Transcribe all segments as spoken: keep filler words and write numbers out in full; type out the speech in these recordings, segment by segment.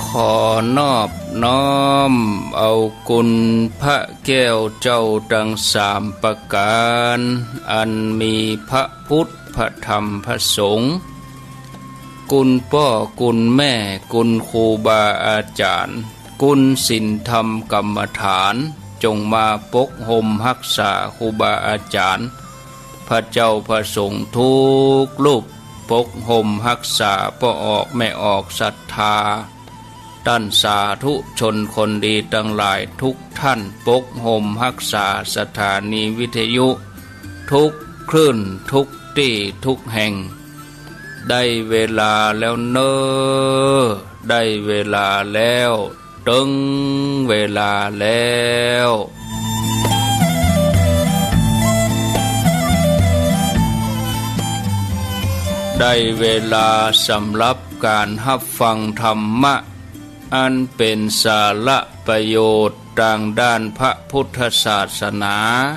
ขอนอบน้อมเอาคุณพระแก้วเจ้าดังสามประการอันมีพระพุทธพระธรรมพระสงฆ์คุณพ่อคุณแม่คุณครูบาอาจารย์คุณศีลธรรมกรรมฐานจงมาปกห่มรักษาครูบาอาจารย์พระเจ้าพระสงฆ์ทุกรูปปกห่มรักษาพ่อออกแม่ออกศรัทธาท่านสาธุชนคนดีทั้งหลายทุกท่านปกห่มรักษาสถานีวิทยุทุกคลื่นทุกที่ทุกแห่งได้เวลาแล้วเนอได้เวลาแล้วถึงเวลาแล้วได้เวลาสำหรับการรับฟังธรรมะอันเป็นสาระประโยชน์ทางด้านพระพุทธศาสนา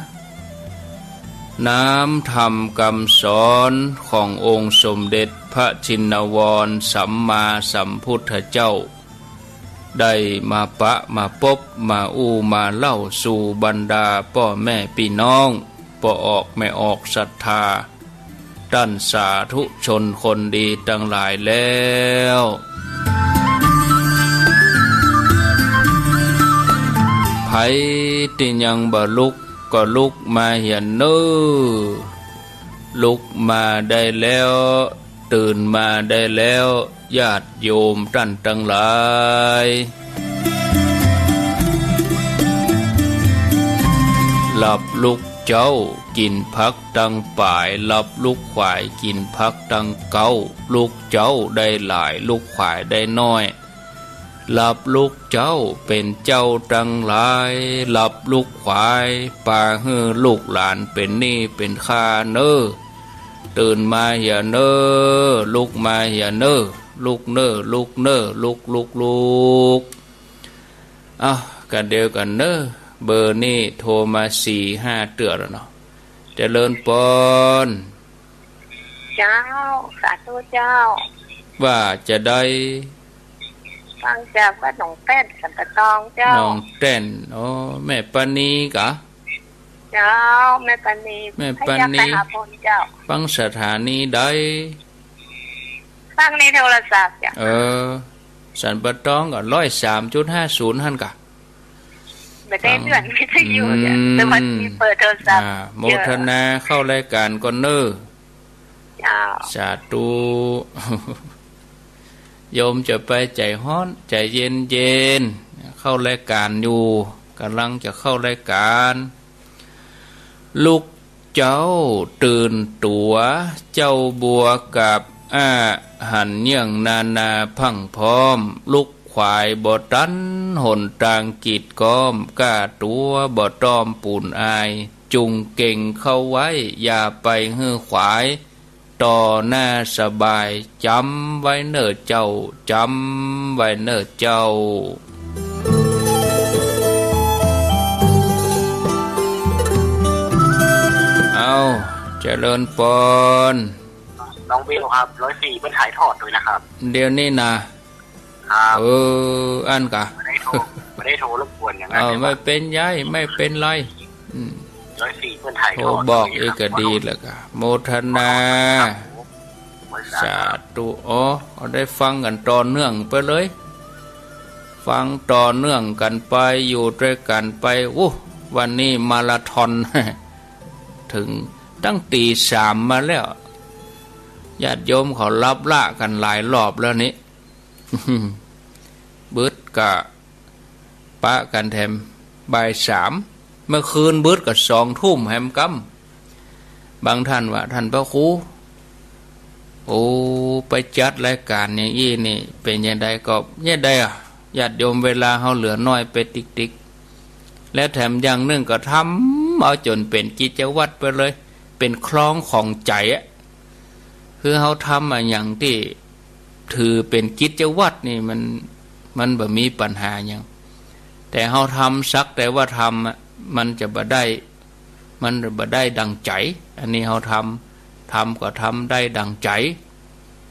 น้ำธรรมคำสอนขององค์สมเด็จพระชินวรสัมมาสัมพุทธเจ้าได้มาปะมาพบมาอู้มาเล่าสู่บรรดาพ่อแม่พี่น้องพ่อออกแม่ออกศรัทธาท่านสาธุชนคนดีทั้งหลายแล้วไผที่ยังบ่ลุกก็ลุกมาเหียนเน้อลุกมาได้แล้วตื่นมาได้แล้วญาติโยมท่านทั้งหลายหลับลุกเจ้ากินพักดังป่ายหลับลูกควายกินพักดังเก้าลูกเจ้าได้หลายลูกควายได้น้อยหลับลูกเจ้าเป็นเจ้าดังหลายหลับลูกควายป่าฮือลูกหลานเป็นนี่เป็นข้าเน้อตื่นมาอย่าเน้อลุกมาอย่าเน้อลุกเน้อลุกเน้อลุกลุกลุกอ้าวกันเดียวกันเน้อเบอร์นี่โทรมาสี่ห้าเตือนแล้วเนาะเจริญปอนเจ้าสาธุเจ้าว่าจะได้ฟังจากว่าหนองแป้นสันตะตองเจ้าหนองแป้นอ๋อแม่ปานีกะเจ้าแม่ปานีแม่ปานีเจ้าฟังสถานีได้ฟังในโทรศัพท์จ้ะเออสันปะตองก็ร้อยสามจุดห้าศูนย์หันกะไม่ได้เลื่อนไม่ได้อยู่จ้ะแต่วันนี้เปิดโทรศัพท์โมทนาเข้ารายการก่อนเนอเจ้าสาธุโยมจะไปใจฮ้อนใจเย็นเย็นเข้ารายการอยู่กำลังจะเข้ารายการลูกเจ้าตื่นตัวเจ้าบัวกับอาหันเยี่ยงนานาพังพร้อมลูกควายบ่ตันหนทางกีดก้อมกล้าตัวบ่ตอมปูนอายจุงเก่งเข้าไว้อย่าไปฮื้อขวายต่อหน้าสบายจำไว้เน้อเจ้าจำไว้เน้อเจ้าเอาเจริญปอนน้องวิวครับร้อยสี่เป็นถ่ายทอดด้วยนะครับเดี๋ยวนี้นะเอออันกะไม่ได้โทรไม่ได้โทรรบกวนอย่างนั้นเออไม่เป็นยัยไม่เป็นไรร้อยสี่เป็นถ่ายทอดโทรบอกเอกดีแล้วกะโมทนาสาธุอ๋อเอาได้ฟังกันต่อเนื่องไปเลยฟังต่อเนื่องกันไปอยู่ด้วยกันไปโอ้วันนี้มาราธอนถึงตั้งตีสามมาแล้วญาติโยมเขารับละกันหลายรอบแล้วนี้บึดกะปะกันแถมบ่ายสามเมื่อคืนบึดกับสองทุ่มแฮมกัมบางท่านว่าท่านพระครูโอ้ไปจัดรายการอย่างนี้นี่เป็นยังไงก็ยังไงอ่ะญาติโยมเวลาเขาเหลือน้อยไปติ๊กติ๊กและแถมอย่างนึงก็ทำเอาจนเป็นกิจวัตรไปเลยเป็นคล้องของใจอ่ะคือเขาทำอะอย่างที่ถือเป็นกิจวัตรนี่มันมันบ่มีปัญหาอย่างแต่เขาทำสักแต่ว่าทำมันจะบ่ได้มันบ่ได้ดังใจอันนี้เขาทำทำก็ทำได้ดังใจ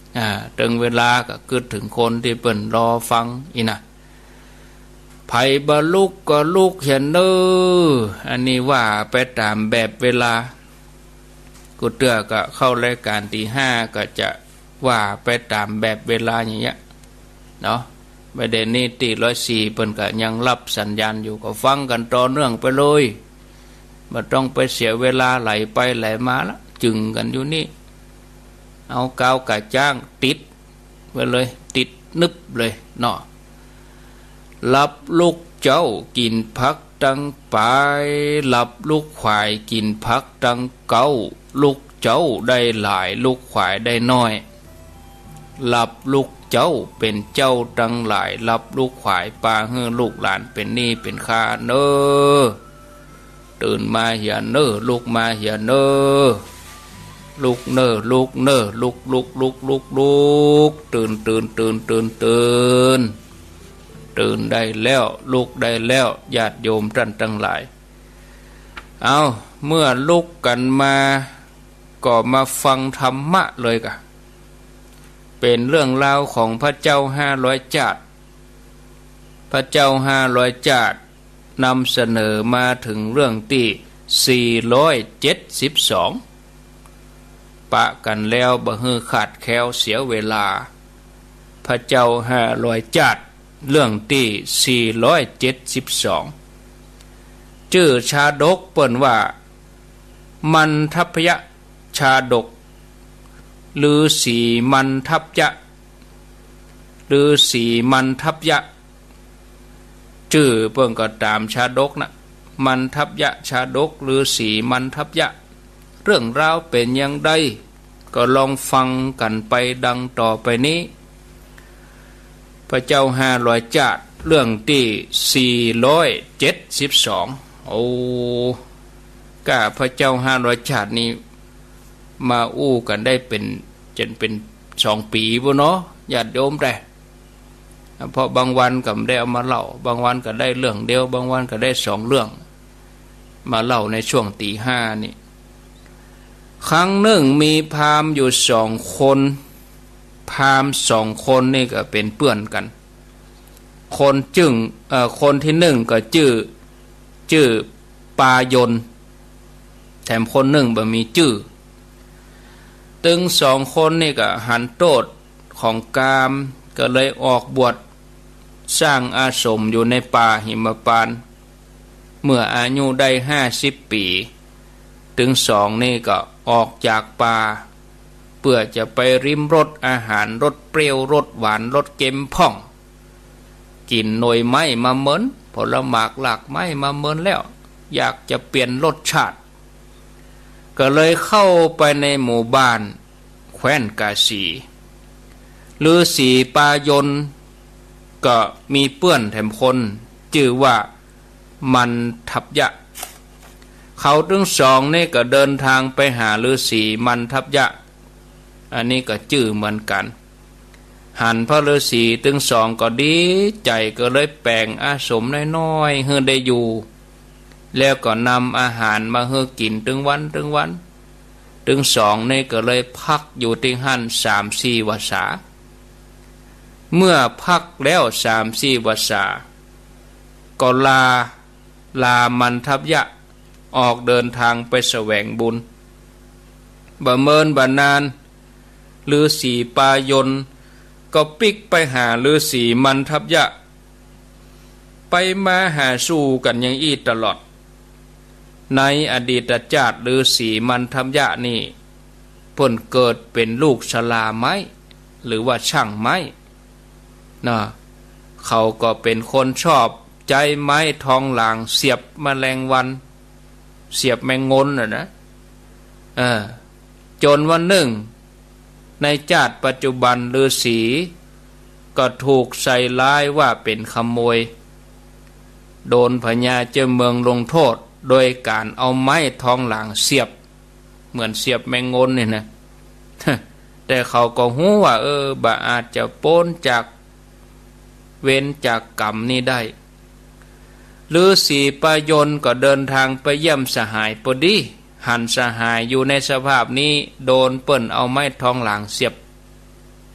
อ่าถึงเวลาก็คิดถึงคนที่เปิ่นรอฟังอีนะไผบ่ลุกก็ลุกเห็นเด้ออันนี้ว่าไปตามแบบเวลากูเตือก็เข้ารายการตีห้าก็จะว่าไปตามแบบเวลาอย่างเงี้ยเนาะประเด็นนี้ตีร้อยสี่เปิ่นก็ยังรับสัญญาณอยู่ก็ฟังกันต่อเนื่องไปเลยไม่ต้องไปเสียเวลาไหลไปไหลมาละจึงกันอยู่นี่เอากาวกะจ้างติดไปเลยติดนึบเลยเนาะรับลูกเจ้ากินพักดังไปรับลูกควายกินพักดังเก้าลูกเจ้าได้หลายลูกควายได้น้อยรับลูกเจ้าเป็นเจ้าดังหลายรับลูกควายปาเฮือลูกหลานเป็นหนี้เป็นค่าเน้อตื่นมาเหียเน้อลูกมาเหียเน้อลุกเน้อลุกเน้อลุกลุกลุกลุกลุกตื่นตื่นตื่นตื่นตื่นตื่นได้แล้วลุกได้แล้วญาติโยมท่านทั้งหลายเอาเมื่อลุกกันมาก็มาฟังธรรมะเลยกะเป็นเรื่องราวของพระเจ้าห้าร้อยจาดพระเจ้าห้าร้อยจาดนำเสนอมาถึงเรื่องที่สี่ร้อยเจ็ดสิบสองปะกันแล้วบ่ฮือขาดแคลวเสียเวลาพระเจ้าห้าร้อยจาดเรื่องที่สี่ร้อยเจ็ดสิบสองชื่อชาดกเปิ้นว่ามันทัพยะชาดกหรือสีมันทัพยะหรือสีมันทัพยะชื่อเปิ้นก็ตามชาดกนะมันทัพยะชาดกหรือสีมันทัพยะเรื่องราวเป็นอย่างไรก็ลองฟังกันไปดังต่อไปนี้พระเจ้าห้าร้อยจาดเรื่องที่สี่ร้อยเจ็ดสิบสองโอ้ก้าพระเจ้าห้าร้อยจาดนี้มาอู้กันได้เป็นจนเป็นสองปีบ่เนาะญาติโยมได้เพราะบางวันก็ได้เอามาเล่าบางวันก็ได้เรื่องเดียวบางวันก็ได้สองเรื่องมาเล่าในช่วงตีห้านี่ครั้งหนึ่งมีพราหมณ์อยู่สองคนพราหมณ์สองคนนี่ก็เป็นเพื่อนกันคนจึงเอ่อคนที่หนึ่งก็ชื่อชื่อปายนแถมคนหนึ่งบ่มีชื่อตึงสองคนนี่ก็หันโทษของกามก็เลยออกบวชสร้างอาสมอยู่ในป่าหิมพานต์เมื่ออายุได้ห้าสิบปีถึงสองนี่ก็ออกจากป่าเพื่อจะไปริมรสอาหารรสเปรี้ยวรสหวานรสเค็มพ่องกินหน่วยไม้มาเหมือนผลหมากหลากไม้มาเหมือนแล้วอยากจะเปลี่ยนรสชาติก็เลยเข้าไปในหมู่บ้านแคว้นกาสีฤาษีปายนก็มีเพื่อนแถมคนชื่อว่ามันทัพยะเขาทั้งสองนี่ก็เดินทางไปหาฤาษีมันทัพยะอันนี้ก็ชื่อเหมือนกันหันพระฤาษีทั้งสองก็ดีใจก็เลยแปลงอาสมน้อยๆให้ได้อยู่แล้วก็นำอาหารมาให้กินถึงวันถึงวันถึงสองนี่ก็เลยพักอยู่ที่หั่นสามสี่วาษาเมื่อพักแล้วสามสี่วาษาก็ลาลามันทัพยะออกเดินทางไปแสวงบุญบ่เมินบ่นานฤาษีปายนก็ปิกไปหาฤาษีมันทัพยะไปมาหาสู่กันอย่างอี้ตลอดในอดีตชาติฤาษีมันทัพยะนี่เพิ่นเกิดเป็นลูกชลาไม้หรือว่าช่างไม้นะเขาก็เป็นคนชอบใจไม้ทองหลางเสียบแมลงวันเสียบแมงงนน่ะนะเออจนวันหนึ่งในชาติปัจจุบันฤาษีก็ถูกใส่ร้ายว่าเป็นขโมยโดนพญาเจ้าเมืองลงโทษโดยการเอาไม้ทองหลางเสียบเหมือนเสียบแมงงนนี่นะ แต่เขาก็หู้ว่าเออบะอาจจะพ้นจากเว้นจากกรรมนี้ได้ฤาษีปายนก็เดินทางไปเยี่ยมสหายพอดีหันสหายอยู่ในสภาพนี้โดนเปิ้นเอาไม้ทองหลางเสียบ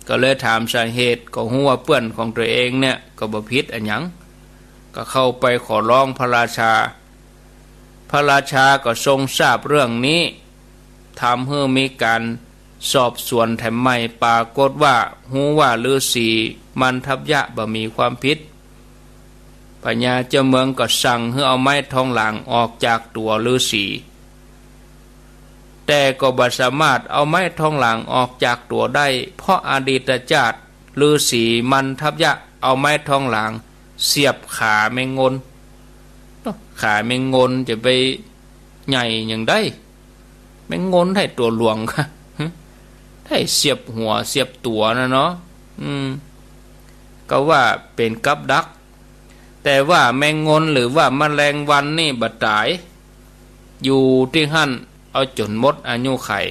ก็เลยถามสาเหตุก็ฮู้ว่าเปื้อนของตัวเองเนี่ยก็บ่ผิดอันหยังก็เข้าไปขอร้องพระราชาพระราชาก็ทรงทราบเรื่องนี้ทำให้มีการสอบสวนแถมใหม่ปรากฏว่าฮู้ว่าฤาษีมันทัพยะบ่มีความผิดพญาเจ้าเมืองก็สั่งให้เอาไม้ทองหลางออกจากตัวฤาษีแต่ก็บ่สามารถเอาไม้ทองหลางออกจากตัวได้เพราะอดีตชาติฤาษีมันทัพยะเอาไม้ทองหลางเสียบขาแมงงนขาแมงงนจะไปใหญ่อย่างได้แมงงนให้ตัวหลวงค่ะให้เสียบหัวเสียบตัวนะเนาะอืมก็ว่าเป็นกับดักแต่ว่าแมงงนหรือว่าแมลงวันนี่บ่ตายอยู่ที่หั่นเอาจนหมดอายุไข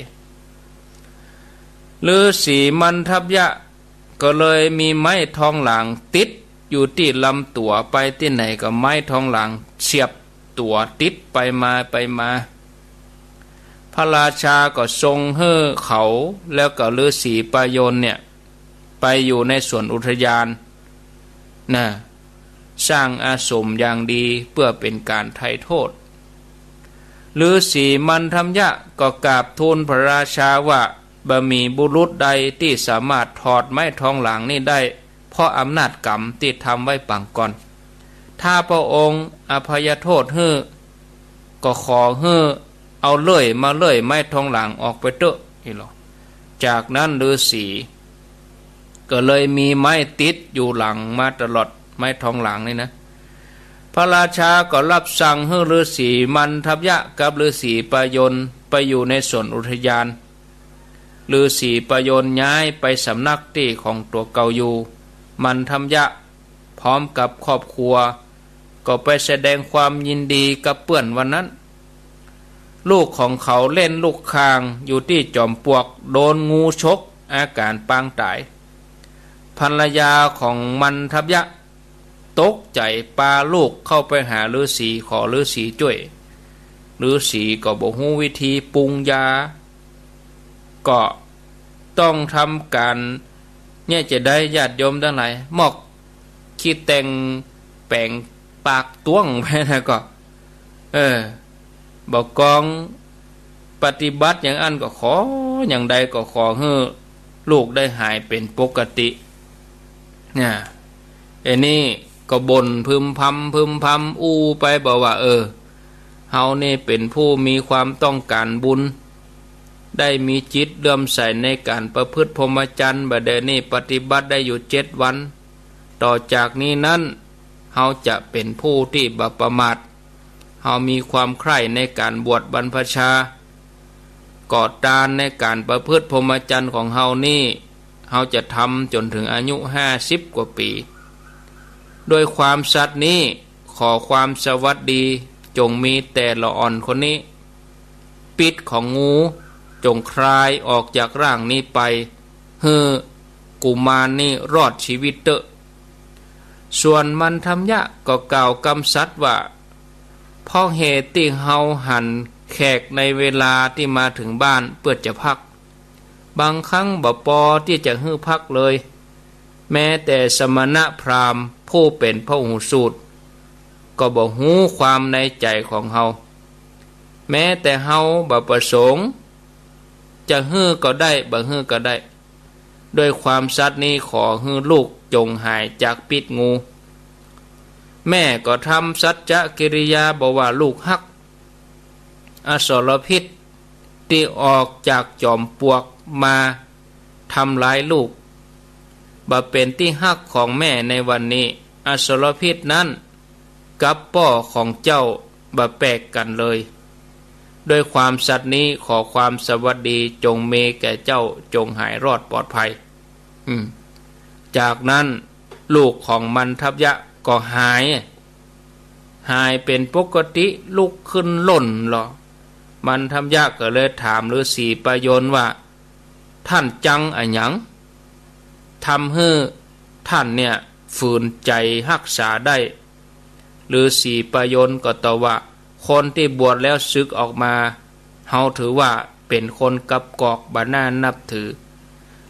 ฤาษีมันทัพยะก็เลยมีไม้ทองหลางติดอยู่ที่ลำตัวไปที่ไหนก็ไม้ทองหลางเสียบตัวติดไปมาไปมาพระราชาก็ทรงเฮ่อเขาแล้วก็ฤาษีปายนเนี่ยไปอยู่ในสวนอุทยานนะสร้างอาสมอย่างดีเพื่อเป็นการไถ่โทษฤาษีมันทัพยะก็กราบทูลพระราชาว่าบ่มีบุรุษใดที่สามารถถอดไม้ทองหลางนี้ได้เพราะอำนาจกรรมที่ทำไว้ปางก่อนถ้าพระองค์อภัยโทษเฮ่อก็ขอเฮ่อเอาเลื่อยมาเลื่อยไม้ทองหลางออกไปเถอะนี่หรอจากนั้นฤาษีก็เลยมีไม้ติดอยู่หลังมาตลอดไม้ทองหลางนี่นะพระราชาก็รับสั่งให้ฤาษีมันทัพยะกับฤาษีปายนไปอยู่ในสวนอุทยานฤาษีปายนย้ายไปสำนักที่ของตัวเก่าอยู่มันทัพยะพร้อมกับครอบครัวก็ไปแสดงความยินดีกับเปื้อนวันนั้นลูกของเขาเล่นลูกคางอยู่ที่จอมปลวกโดนงูชกอาการปางตายภรรยาของมันทัพยะตกใจปาลูกเข้าไปหาฤาษีขอฤาษีช่วยฤาษีก็บอกฮู้วิธีปรุงยาก็ต้องทำการเนี่ยจะได้ญาติโยมทั้งหลายหมอกคิดแต่งแปลงปากต้วงไปนะก็เออบอกกองปฏิบัติอย่างอันก็ขออย่างใดก็ขอให้ลูกได้หายเป็นปกติเนี่ยไอ้นี่ก็บ่นพึมพำพึมพำอู้ไปบอกว่าเออเฮานี่เป็นผู้มีความต้องการบุญได้มีจิตเลื่อมใสในการประพฤติพรหมจรรย์บัดเดี๋ยวนี้ปฏิบัติได้อยู่เจ็ดวันต่อจากนี้นั้นเฮาจะเป็นผู้ที่บ่ประมาทเฮามีความใคร่ในการบวชบรรพชากอดตานในการประพฤติพรหมจรรย์ของเฮานี่เฮาจะทำจนถึงอายุห้าสิบกว่าปีโดยความสัตย์นี้ขอความสวัสดีจงมีแต่ละอ่อนคนนี้ปิดของงูจงคลายออกจากร่างนี้ไปเฮือกุมารนี่รอดชีวิตเตอะส่วนมันทัพยะก็กล่าวกำสัตว่าเพราะเหตุที่เฮาหันแขกในเวลาที่มาถึงบ้านเพื่อจะพักบางครั้งบ่ปอที่จะฮื้อพักเลยแม้แต่สมณะพราหมณ์ผู้เป็นพหูสูตรก็บ่ฮู้ความในใจของเฮาแม้แต่เฮาบ่ประสงค์จะฮื้อก็ได้บ่ฮื้อก็ได้ด้วยความสัตย์นี้ขอฮื้อลูกจงหายจากพิษงูแม่ก็ทำสัจจกิริยาบอกว่าลูกฮักอสรพิษที่ออกจากจอมปลวกมาทำร้ายลูกบ่เป็นที่ฮักของแม่ในวันนี้อสรพิษนั้นกับพ่อของเจ้าบ่แปลกกันเลยด้วยความสัตย์นี้ขอความสวัสดีจงเมแก่เจ้าจงหายรอดปลอดภัยอืมจากนั้นลูกของมันทัพยะก็หายหายเป็นปกติลุกขึ้นล่นหรอมันทัพยะก็เลยถามฤาษีปายนว่าท่านจังอะหยังทำให้ท่านเนี่ยฝืนใจรักษาได้ฤาษีปายนก็ตอบว่าคนที่บวชแล้วศึกออกมาเฮาถือว่าเป็นคนกับกอกบ่น่านับถือ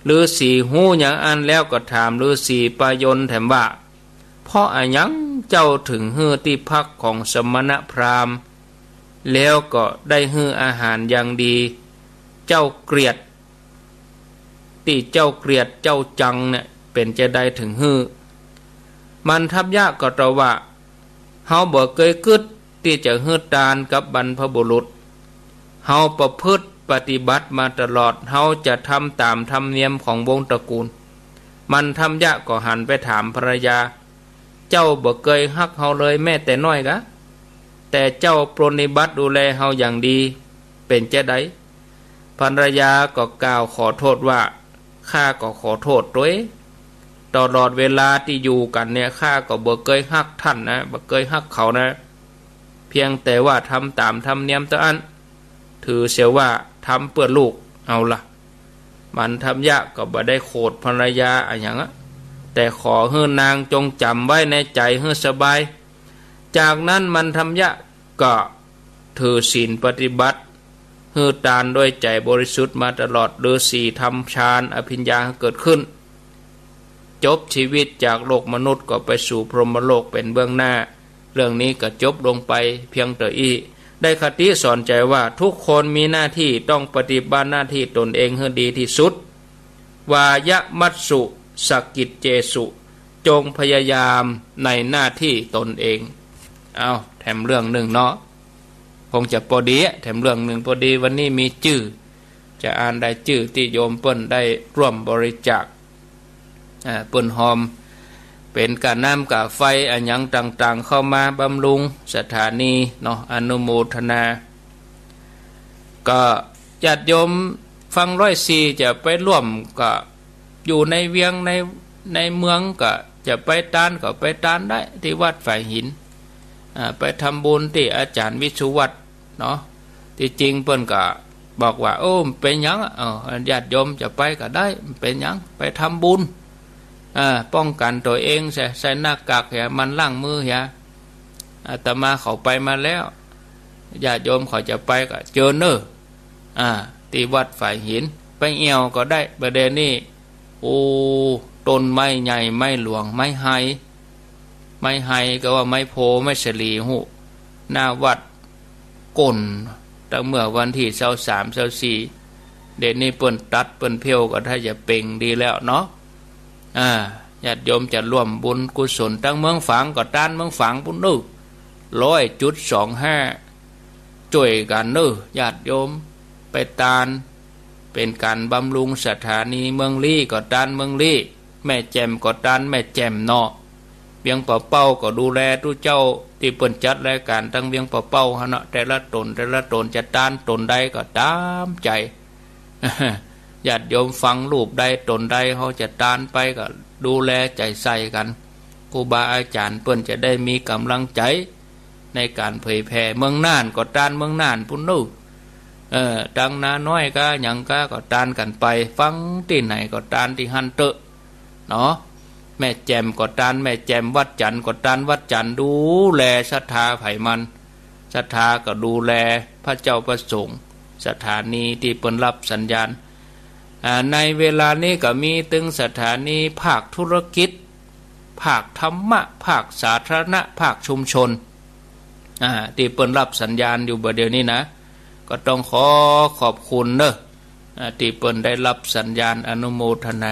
ฤาษีหู้หยังอันแล้วก็ถามฤาษีปายนแถมว่าเพราะอะหยังเจ้าถึงฮื้อที่พักของสมณพราหมณ์แล้วก็ได้ฮื้ออาหารอย่างดีเจ้าเกลียดที่เจ้าเกลียดเจ้าจังเนี่ยเป็นจะได้ถึงฮื้อมันทับยากก็ตระว่าเฮาบ่เคยคิดที่จะฮื้อทานกับบรรพบุรุษเฮาประพฤติปฏิบัติมาตลอดเฮาจะทำตามธรรมเนียมของวงตระกูลมันทำยะก็หันไปถามภรรยาเจ้าบ่เคยฮักเฮาเลยแม้แต่น้อยกะแต่เจ้าปรนนิบัติดูแลเฮาอย่างดีเป็นจะไดภรรยาก็กล่าวขอโทษว่าข้าก็ขอโทษด้วยตลอดเวลาที่อยู่กันเนี่ยข้าก็บ่เคยฮักท่านนะบ่เคยฮักเขานะเพียงแต่ว่าทำตามธรรมเนียมตะอันถือเสียว่าทำเพื่อลูกเอาละมันทำยะก็บ่ได้โคดภรรยาอะหยังอะแต่ขอให้นางจงจำไว้ในใจให้สบายจากนั้นมันทำยะก็ถือศีลปฏิบัติให้ทานด้วยใจบริสุทธิ์มาตลอดฤาษีทำฌานอภิญญาเกิดขึ้นจบชีวิตจากโลกมนุษย์ก็ไปสู่พรหมโลกเป็นเบื้องหน้าเรื่องนี้ก็จบลงไปเพียงแต่อีได้คติสอนใจว่าทุกคนมีหน้าที่ต้องปฏิบัติหน้าที่ตนเองให้ดีที่สุดวายมัตสุสกิจเจสุจงพยายามในหน้าที่ตนเองเอาแถมเรื่องหนึ่งเนาะคงจะพอดีแถมเรื่องหนึ่งพอดีวันนี้มีชื่อจะอ่านได้ชื่อที่โยมเปิ้นได้ร่วมบริจาคอ่าเปิ้นหอมเป็นกาน้ำกาไฟอันยังต่างๆเข้ามาบำรุงสถานีเนาะอนุโมทนาก็ญาติโยมฟังร้อยสี่จะไปร่วมก็อยู่ในเวียงในในเมืองก็จะไปตานก็ไปตานได้ที่วัดฝ่ายหินไปทำบุญที่อาจารย์วิสุวัตรเนาะที่จริงเปิ้นก็บอกว่าโอ้เป็นหยังเออญาติโยมจะไปก็ได้เป็นหยังไปทำบุญป้องกันตัวเองใส่ใส่หน้ากากเหียมันล้างมือเหียอาตมาเขาไปมาแล้วญาติโยมเขาจะไปก็เจอเนออ่าที่วัดฝ่ายหินไปเอี่ยวก็ได้ประเด็นนี้โอ้ต้นไม้ใหญ่ไม้หลวงไม้ไฮไม้ไฮก็ว่าไม้โพไม้เฉลีหูหน้าวัดก้นตั้งเมื่อวันที่เสาสามเสาสี่เดี๋ยวนี้เปิ้นตัดเปิ้นเพียวก็ถ้าจะเป่งดีแล้วเนาะอ่าญาติโยมจะร่วมบุญกุศลตั้งเมืองฝางก็ต้านเมืองฝางปุ่นนึร้อยจุดสองห้าช่วยกันนึญาติโยมไปตานเป็นการบำรุงสถานีเมืองลี่ก็ต้านเมืองลี่แม่แจ่มก็ต้านแม่แจ่มเนาะเวียงป่าเป้าก็ดูแลทุกเจ้าที่เปิ้นจัดรายการตั้งเวียงป่าเป้าฮะเนาะแต่ละตนแต่ละตนจะต้านตนใดก็ตามใจญาติโยมฟังรูปใดตนใดเขาจะตานไปก็ดูแลใจใส่กันครูบาอาจารย์เปิ้นจะได้มีกำลังใจในการเผยแผ่เมืองน่านก็ตานเมืองน่านพุ่นนู่เออดังนาน้อยก็หยังก็ก็ตานกันไปฟังที่ไหนก็ตานที่หันเตอะเนาะแม่แจ่มก็ตานแม่แจ่มวัดจันทร์ก็ตานวัดจันทร์ดูแลศรัทธาไผมันศรัทธาก็ดูแลพระเจ้าประสงค์สถานีที่เปิ้นรับสัญญาณในเวลานี้ก็มีตึงสถานีภาคธุรกิจภาคธรรมะภาคสาธารณะภาคชุมชนที่เปิ้นรับสัญญาณอยู่บ่เดี๋ยวนี้นะก็ต้องขอขอบคุณเนอะที่เปิ้นได้รับสัญญาณอนุโมทนา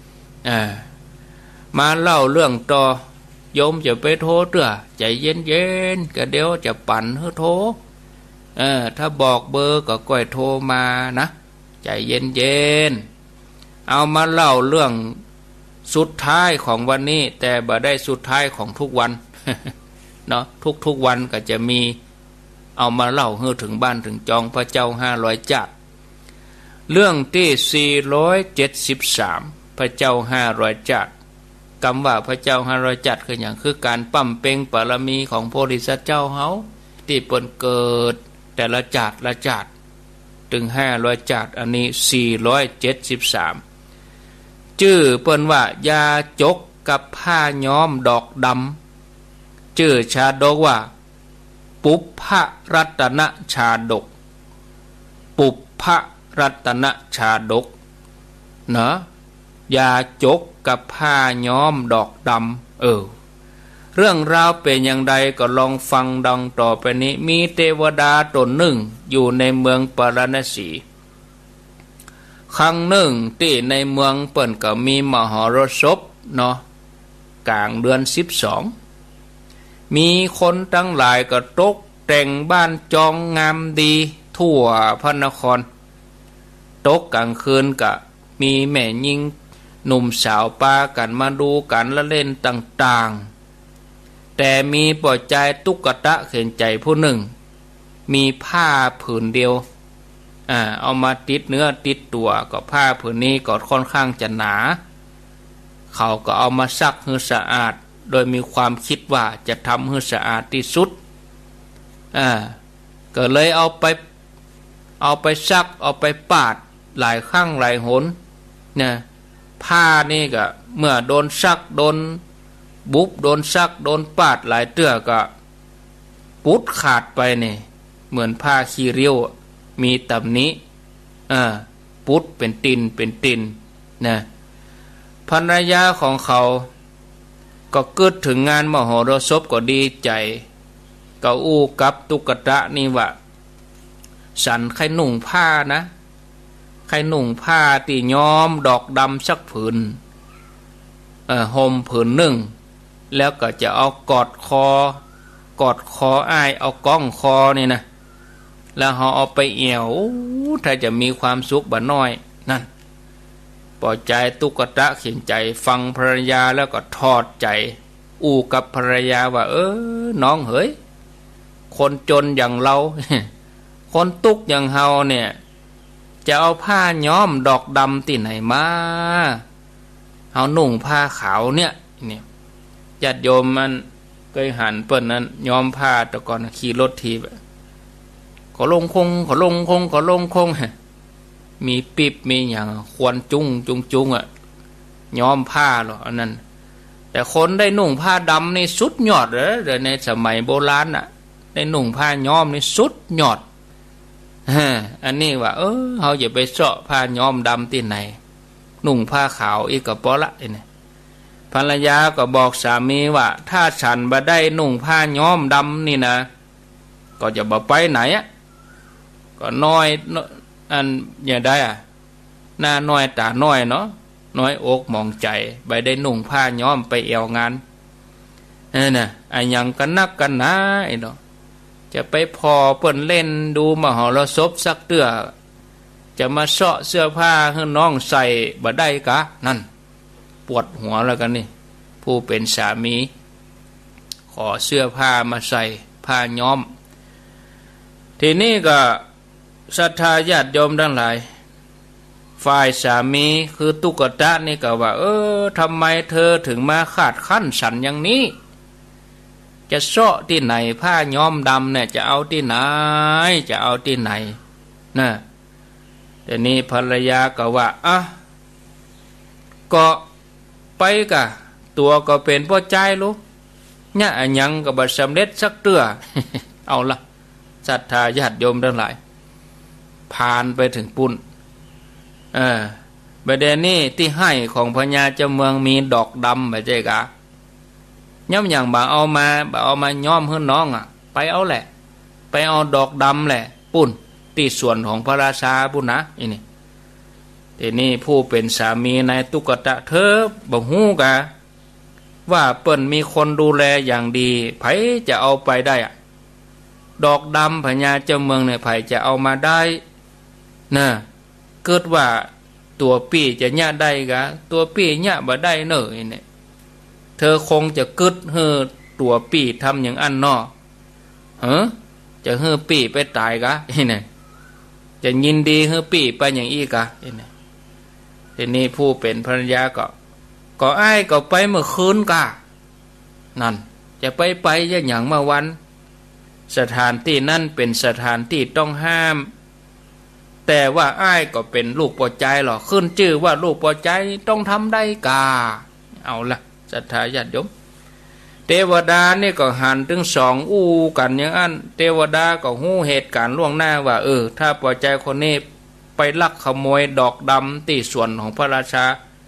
มาเล่าเรื่องต่อโยมจะไปโทรเด้อใจเย็นๆก็เดี๋ยวจะปั่นให้โทรเออถ้าบอกเบอร์ก็ก้อยโทรมานะใจเย็นๆเอามาเล่าเรื่องสุดท้ายของวันนี้แต่บ่ได้สุดท้ายของทุกวัน เนาะทุกๆวันก็จะมีเอามาเล่าให้ถึงบ้านถึงจองพระเจ้าห้าร้อยจัดเรื่องที่สี่ร้อยเจ็ดสิบสามพระเจ้าห้าร้อยจัดคำว่าพระเจ้าห้าร้อยจัดคืออย่างคือการปั้มเป่งบารมีของโพธิสัตว์เจ้าเฮาที่เปิ้นเกิดแต่ละจัดละจัดถึงห้าร้อยจัดอันนี้สี่ร้อยเจ็ดสิบสามชื่อเปิ้นว่ายาจกกับผ้าย้อมดอกดำชื่อชาดกว่าปุพพรัตนชาดกปุพพรัตนชาดกเนาะยาจกกับผ้าย้อมดอกดำเออเรื่องราวเป็นอย่างใดก็ลองฟังดังต่อไปนี้มีเทวดาตนหนึ่งอยู่ในเมืองปาราณสีครั้งหนึ่งที่ในเมืองเปิ่นก็มีมหรสพเนาะกลางเดือนสิบสองมีคนทั้งหลายก็ตกแต่งบ้านจองงามดีทั่วพระนครตกกลางคืนก็มีแม่ยิงหนุ่มสาวปากันมาดูกันละเล่นต่างๆแต่มีปล่อยใจตุ๊กตะเข็นใจผู้หนึ่งมีผ้าผืนเดียวอ่าเอามาติดเนื้อติดตัวก็ผ้าผืนนี้ก็ค่อนข้างจะหนาเขาก็เอามาซักให้สะอาดโดยมีความคิดว่าจะทำให้สะอาดที่สุดอ่าก็เลยเอาไปเอาไปซักเอาไปปาดหลายครั้งหลายหนเนี่ยผ้านี่ก็เมื่อโดนซักโดนบุบโดนซักโดนปาดหลายเตื้อก็ปุดขาดไปนี่เหมือนผ้าขี้เรียวมีตำหนิอ่าปุดเป็นตินเป็นตินนะภรรยาของเขาก็เกิดถึงงานมโหรสพก็ดีใจก็อู้กับตุ๊กตะนี่ว่าฉันใครหนุ่งผ้านะใครหนุ่งผ้าตีย้อมดอกดำสักผืนเอ่อห่มผืนหนึ่งแล้วก็จะเอากอดคอกอดคออ้ายเอาก้องคอนี่นะแล้วเขาเอาไปเอี่ยวถ้าจะมีความสุขบ่น้อยนั่นปล่อยใจตุ๊กตะเขียนใจฟังภรรยาแล้วก็ทอดใจอู้กับภรรยาว่าเออน้องเฮ้ยคนจนอย่างเรา คนตุกอย่างเฮาเนี่ยจะเอาผ้าย้อมดอกดำที่ไหนมาเฮานุ่งผ้าขาวเนี่ยเนี่ยญาติโยมมันเคยหันเปิ้นนั้นย้อมผ้าแต่ก่อนขี่รถทีแบบขอลงคงขอลงคงขอลงคงมีปิบมีอย่างควรจุ้งจุงจุงอ่ะย้อมผ้าหรออันนั้นแต่คนได้นุ่งผ้าดำนี่สุดยอดเลยเดี๋ยวในสมัยโบราณอ่ะได้นุ่งผ้าย้อมนี่สุดยอดอันนี้ว่าเออเขาอย่าไปเสาะผ้าย้อมดำที่ไหนนุ่งผ้าขาวอีกก็พอละนี่ภรรยาก็บอกสามีว่าถ้าฉันบ่ได้นุ่งผ้าย้อมดำนี่นะก็จะบ่ไปไหนอ่ะก็น้อยอันอย่างได้อ่ะหน้าน้อยตาน้อยเนาะน้อยอกมองใจไปได้นุ่งผ้าย้อมไปเอวงานนั่นน่ะไอ้ยังกันนักกันนะไอ้เนาะจะไปพอเปิ้นเล่นดูมหรสพสักเตื้อจะมาเสาะเสื้อผ้าให้น้องใส่บ่ได้กะนั่นปวดหัวแล้วกันนี่ผู้เป็นสามีขอเสื้อผ้ามาใส่ผ้าย้อมทีนี้ก็ศรัทธาญาติโยมทั้งหลายฝ่ายสามีคือตุ๊กตานี่ก็ว่าเออทำไมเธอถึงมาขาดขั้นฉันอย่างนี้จะเสาะที่ไหนผ้าย้อมดำเนี่ยจะเอาที่ไหนจะเอาที่ไหนนะแต่นี่ภรรยาก็ว่าอ่ะก็ไปกะตัวก็เป็นพ่อใจลูกเนี่ยยังก็บ่สำเร็จสักเตื้อ เอาละศรัทธาญาติโยมทั้งหลายผ่านไปถึงปุ่นเออประเด็นนี้ที่ให้ของพญาเจ้าเมืองมีดอกดำแบบเจ๊กะย่อมอย่างบ่เอามาบ่เอามาย้อมให้น้องอ่ะไปเอาแหละไปเอาดอกดำแหละปุ่นที่ส่วนของพระราชาปุ่นนะอีนี่ทีนี้ผู้เป็นสามีนายตุ๊กตะเธอบ่ฮู้กะว่าเปิ้นมีคนดูแลอย่างดีไผจะเอาไปได้อ่ะดอกดำพญาเจ้าเมืองเนี่ยไผจะเอามาได้นะเกิดว่าตัวปี้จะญะได้กะตัวปี้ญะบ่ได้เนอเนี่ยเธอคงจะกึดเฮอตัวปี้ทำอย่างอันนอเฮ้อจะเฮอปี้ไปตายกะเนี่ยจะยินดีเฮอปี้ไปอย่างอีกะเนี่ยทีนี้ผู้เป็นภรรยาก็ก็อ้ายก็ไปเมื่อคืนกะนั่นจะไปไปอย่างเมื่อวันสถานที่นั่นเป็นสถานที่ต้องห้ามแต่ว่าอ้ายก็เป็นลูกปอใจหรอขึ้นชื่อว่าลูกปอใจต้องทำได้กาเอาละศรัทธาญาติโยมเทวดานี่ก็หันถึงสองอู้กันอย่างอันเทวดาก็หู้เหตุการณ์ล่วงหน้าว่าเออถ้าปอใจคนนี้ไปลักขโมยดอกดำที่ส่วนของพระราชา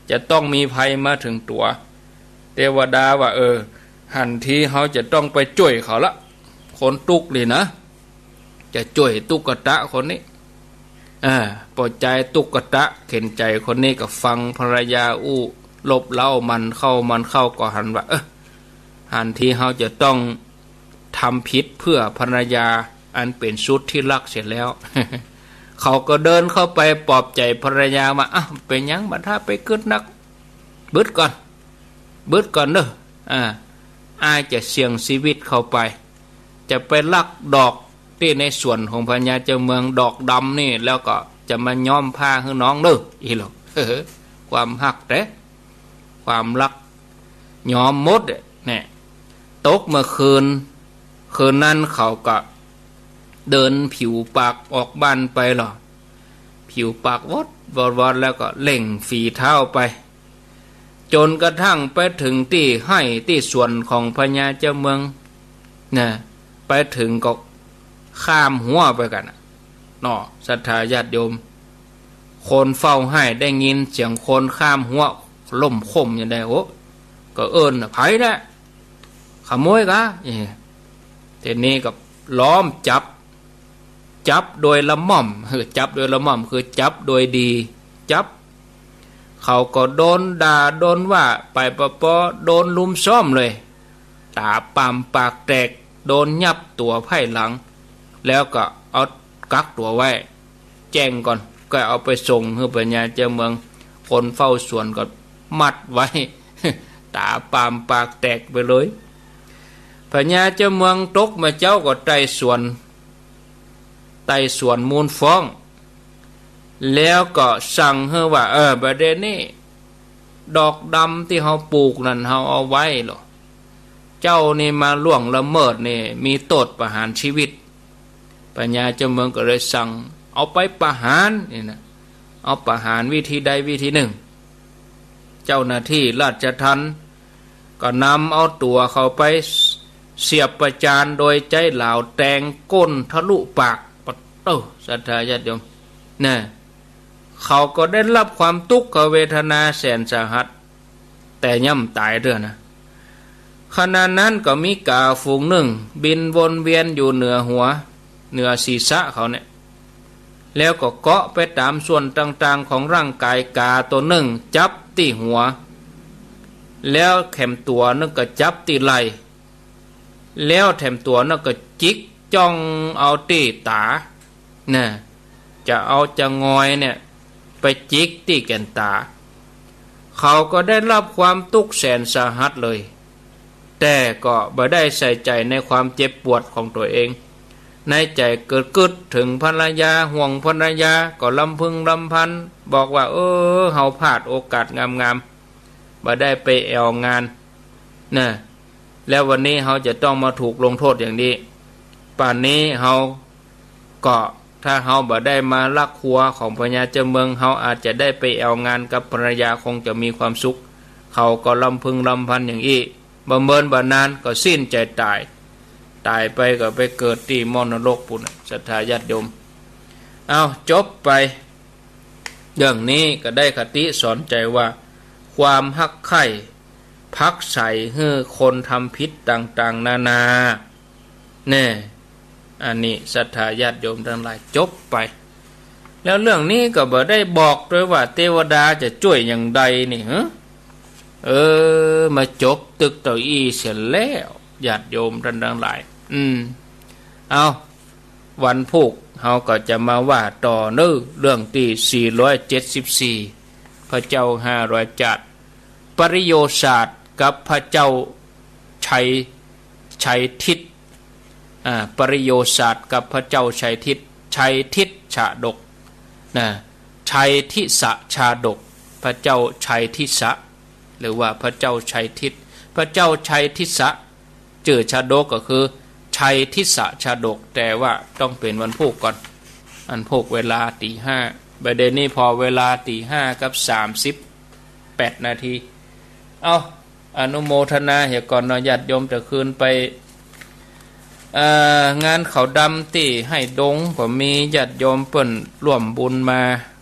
จะต้องมีภัยมาถึงตัวเทวดาว่าเออหันทีเขาจะต้องไปช่วยเขาละคนตุกเลยนะจะช่วยตุกตะคนนี้อ่าปล่อยใจตุกตะเข็นใจคนนี้ก็ฟังภรรยาอู้ลบเล่ามันเข้ามันเข้าก็หันว่าเออหันทีเขาจะต้องทำผิดเพื่อภรรยาอันเป็นชุดที่รักเสร็จแล้ว เขาก็เดินเข้าไปปลอบใจภรรยาว่าอ้าวเป็นยังบัดถ้าไปกึดนักบึดก่อนบึดก่อนเด้ออ่าอายจะเสี่ยงชีวิตเข้าไปจะไปลักดอกที่ในส่วนของพญาเจ้าเมืองดอกดำนี่แล้วก็จะมาย้อมผ้าให้น้องเด้ออีหลอกความหักแต่ความรักย้อมมดเนี่ยตกเมื่อคืนคืนนั้นเขาก็เดินผิวปากออกบ้านไปหรอผิวปากวดวอดวอดแล้วก็เล่งฝีเท้าไปจนกระทั่งไปถึงที่ให้ที่ส่วนของพญาเจ้าเมืองนะไปถึงก็ข้ามหัวไปกันเนาะศรัทธาญาติโยมคนเฝ้าให้ได้ยินเสียงคนข้ามหัวล่มคมอย่างใดโอ้ก็เอิญไผนะขโมยกะทีนี้ก็ล้อมจับจับโดยละม่อมคือจับโดยละม่อมคือจับโดยดีจับเขาก็โดนด่าโดนว่าไปปะปอโดนลุมซ้อมเลยตาปามปากแตกโดนยับตัวไพ่หลังแล้วก็เอากักตัวไว้แจ้งก่อนก็เอาไปส่งให้พญาเจ้าเมืองคนเฝ้าสวนก็มัดไว้ ตาปามปากแตกไปเลยพญาเจ้าเมืองตกมาเจ้าก็ไต่สวนไต่สวนมูลฟ้องแล้วก็สั่งให้ว่าเออประเด็นนี้ดอกดำที่เขาปลูกนั่นเขาเอาไว้หรอเจ้านี่มาล่วงละเมิดนี่มีโทษประหารชีวิตพญาเจ้าเมืองก็เลยสั่งเอาไปประหารนี่นะเอาประหารวิธีใดวิธีหนึ่งเจ้าหน้าที่ราชทัณฑ์ก็นำเอาตัวเขาไปเสียบประจานโดยใจเหล่าแตงก้นทะลุปากปะโต้ศรัทธาญาติโยมน่ะเขาก็ได้รับความทุกขเวทนาแสนสาหัสแต่ย่ำตายเด้อนะขณะนั้นก็มีกาฝูงหนึ่งบินวนเวียนอยู่เหนือหัวเหนือศีรษะเขาเนี่ยแล้วก็เกาะไปตามส่วนต่างๆของร่างกายกาตัวหนึ่งจับที่หัวแล้วแถมตัวนึงก็จับที่ไหล่แล้วแถมตัวนึงก็จิกจ้องเอาตีตาเนี่ยจะเอาจะงอยเนี่ยไปจิกที่แก่นตาเขาก็ได้รับความทุกข์แสนสาหัสเลยแต่ก็ไม่ได้ใส่ใจในความเจ็บปวดของตัวเองในใจเกิดกึดถึงภรรยาห่วงภรรยาก็ลำพึงลำพันบอกว่าเออเฮาพลาดโอกาสงามๆไม่ได้ไปแอวงานนะแล้ววันนี้เฮาจะต้องมาถูกลงโทษอย่างนี้ป่านนี้เฮาก็ถ้าเฮาบ่ได้มาลักครัวของพญาเจ้าเมืองเฮาอาจจะได้ไปแอวงานกับภรรยาคงจะมีความสุขเขาก็ลำพึงลำพันอย่างนี้บ่เมินบ่นานก็สิ้นใจตายตายไปก็ไปเกิดที่มรณะโลกปุ่นศรัทธาญาติโยมเอาจบไปเรื่องนี้ก็ได้คติสอนใจว่าความฮักใคร่พักใส่ให้คนทำผิดต่างๆนานาแน่อันนี้ศรัทธาญาติโยมทั้งหลายจบไปแล้วเรื่องนี้ก็บ่ได้บอกด้วยว่าเทวดาจะช่วยอย่างใดนี่ฮะเออมาจบตึกเต่าอี้เสร็จแล้วญาติโยมท่านทั้งหลายอืมเอาวันพุธเฮาก็จะมาว่าต่อเนื้อเรื่องที่สี่ร้อยเจ็ดสิบสี่พระเจ้าห้าร้อยจัดปริโยศาสตร์กับพระเจ้าชัยชัยทิศอ่าปริโยศาสตร์กับพระเจ้าชัยทิศชัยทิศชาดกนะชัยทิสะชาดกพระเจ้าชัยทิสะหรือว่าพระเจ้าชัยทิศพระเจ้าชัยทิสะเจอชาดกก็คือชัยทิสะชาดกแต่ว่าต้องเป็นวันพุธก่อนอันพุธเวลาตีห้าประเด็นนี้พอเวลาตีห้ากับสามสิบแปดนาทีเอาอนุโมทนาเหตุก่อนนญาติโยมจะคืนไปงานเขาดำที่ให้ดงก็มีญาติโยมเปิ้นร่วมบุญมา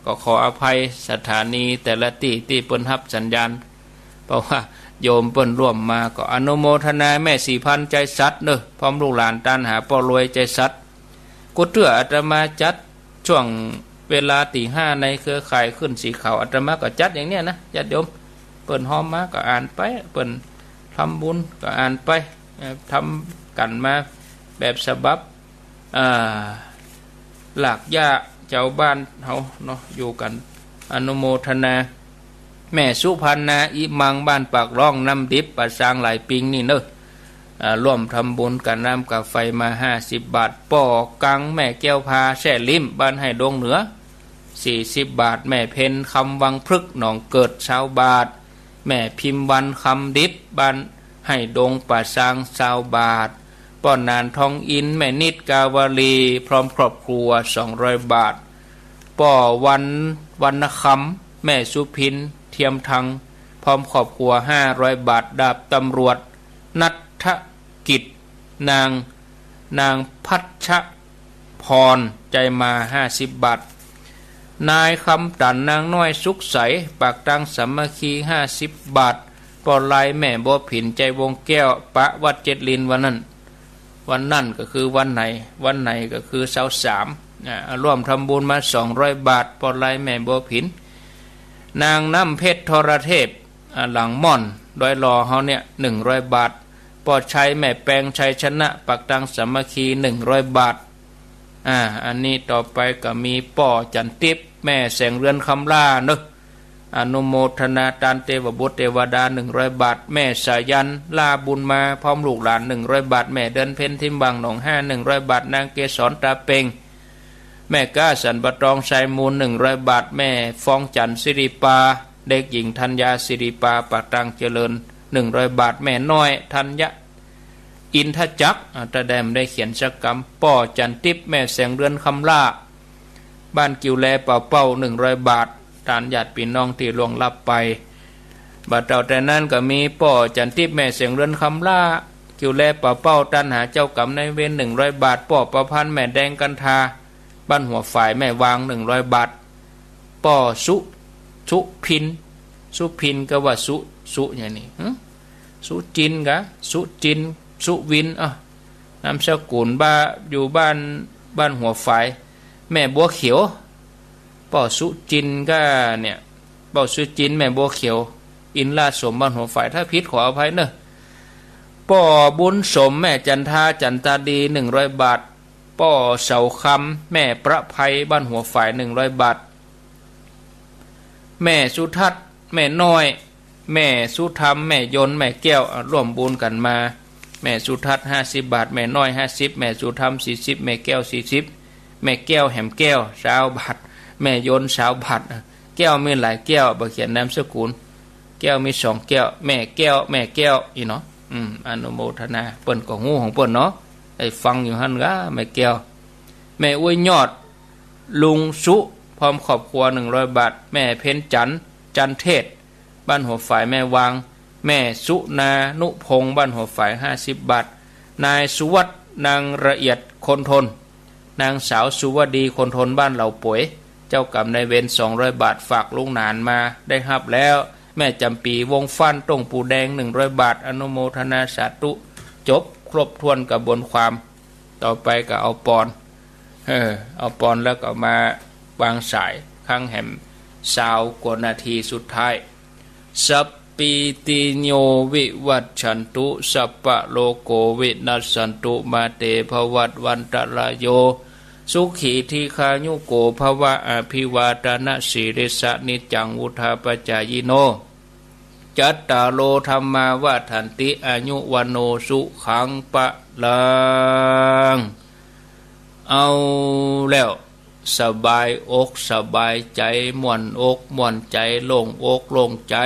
ก็ขออภัยสถานีแต่ละที่ที่เปิ้นรับสัญญาณเพราะว่าโยมเปิ้นร่วมมาก็อนุโมทนาแม่สี่พันใจสัตว์เด้อพร้อมลูกหลานตันหาป้อรวยใจสัตว์กุเตื้ออาตมาจัดช่วงเวลาตีห้าในเครือข่ายขึ้นสีขาวอาตมาก็จัดอย่างเนี้ยนะญาติโยมเปิ้นหอมมาก็อ่านไปเปิ้นทำบุญก็อ่านไปทำกันมาแบบฉบับอ่าหลักย่าเจ้าบ้านเฮาเนาะอยู่กันอนุโมทนาแม่สุพรรณาอิมังบ้านปากร่องน้ำดิบปะสร้างหลายปิงนี่เนอะร่วมทำบุญกันน้ำกับไฟมาห้าสิบบาทป่อกังแม่แก้วพาแช่ลิ้มบ้านให้ดงเหนือสี่สิบบาทแม่เพนคำวังพฤกหนองเกิดชาวบาทแม่พิมพ์วันคำดิบบ้านให้ดงปะสร้างชาวบาทป้อนนานทองอินแม่นิดกาวลีพร้อมครอบครัวสองร้อยบาทป่อวันวันคำแม่สุพินเทียมทังพร้อมครอบครัวห้าร้อยบาทดาบตำรวจนัทกิจนางนางพัชพรใจมาห้าสิบบาทนายคำตันนางน้อยสุขใสปากตังสามัคคีห้าสิบบาทปอลายแม่บัวผินใจวงแก้วปะวัดเจ็ดลินวันนั้นวันนั่นก็คือวันไหนวันไหนก็คือเสาร์สามร่วมทำบุญมาสองร้อยบาทปอลายแม่บัวผินนางน้ำเพชรทรเทพหลังม่อนดอยรอเฮาเนี่ยหนึ่งร้อยบาทปอชัยแม่แปลงชัยชนะปักตังสามัคคีหนึ่งร้อยบาทอ่าอันนี้ต่อไปก็มีป่อจันทิพย์แม่แสงเรือนคำล่าเนอะอนุโมทนาตานเทวบุตรเทวดาหนึ่งร้อยบาทแม่สายันลาบุญมาพร้อมลูกหลานหนึ่งร้อยบาทแม่เดินเพ็ญทิมบางหนองห้าหนึ่งร้อยบาทนางเกศรตาเปงแม่ก้าสันปะตองชัยมูลหนึ่งร้อยบาทแม่ฟองจันทร์สิริปาเด็กหญิงธัญญาสิริปาปากตังเจริญหนึ่งร้อยบาทแม่น้อยธัญญะอินทจักรตาแดมได้เขียนสักกรรมป่อจันทิพย์แม่แสงเรือนคำล่าบ้านกิวแลเป่าเป้าหนึ่งร้อยบาทตานญาติพี่น้องที่ล่วงลับไปบัดเต่าแต่นั้นก็มีป่อจันทิพย์แม่แสงเรือนคำล่ากิวแลเป่าเป้าตันหาเจ้ากรรมในเวรหนึ่งร้อยบาทป่อประพันธ์แม่แดงกันทาบ้านหัวฝ่ายแม่วางหนึ่งร้อยบาทป่อสุสุพินสุพินก็ว่าสุสุอย่างนี้สุจินกะสุจินสุวินอ่ะนามสกุลบ้าอยู่บ้านบ้านหัวฝ่ายแม่บัวเขียวป่อสุจินก็เนี่ยป่อสุจินแม่บัวเขียวอินลาสมบ้านหัวฝ่ายถ้าพิษขออภัยเนอะป่อบุญสมแม่จันทาจันตาดีหนึ่งร้อยบาทป่อเสาคำแม่ประภัยบ้านหัวฝ่ายหนึ่งร้อยบาทแม่สุทัศน์แม่น้อยแม่สุธรรมแม่ยนต์แม่แก้วร่วมบุญกันมาแม่สุทัศน์ห้าสิบบาทแม่น้อยห้าสิบแม่สุธรรมสี่สิบแม่แก้วสี่สิบแม่แก้วแหมแก้วสาวบาทแม่ยนต์สาวบาทแก้วมีหลายแก้วบ่เขียนนามสกุลแก้วมีสองแก้วแม่แก้วแม่แก้วอีเนาะอืมอนุโมทนาเปิ้นก็ฮู้ของเปิ้นเนาะได้ฟังอยู่หั่นกะแม่แก้วแม่อวยยอดลุงสุพร้อมครอบครัวหนึ่งร้อยบาทแม่เพ็ญจันทร์จันเทศบ้านหัวฝ่ายแม่วางแม่สุนานุพงศ์บ้านหัวฝ่ายห้าสิบบาทนายสุวัฒนางละเอียดคนทนนางสาวสุวดีคนทนบ้านเหล่าป่วยเจ้ากรรมนายเวรสองร้อยบาทฝากลุงนานมาได้รับแล้วแม่จำปีวงฟันตรงปูแดงหนึ่งร้อยบาทอนุโมทนาสาธุจบครบถ้วนกับบนความต่อไปก็เอาปอนเออเอาปอนแล้วก็มาวางสายข้างแหมสาวกว่านาทีสุดท้ายสัพปิติโยวิวัตชันตุสัพพะโลโกวินัสสันตุมาเตภวัตวันตรายโยสุขีทีคายุโกภวะอภิวาทนาสิริสนิจังวุธาปจายโนจัตตาโลธรรมาวาทันติอายุวันโนสุขังปะลังเอาแล้วสบายอกสบายใจม่วนอกม่วนใจโล่งอกโล่งใจ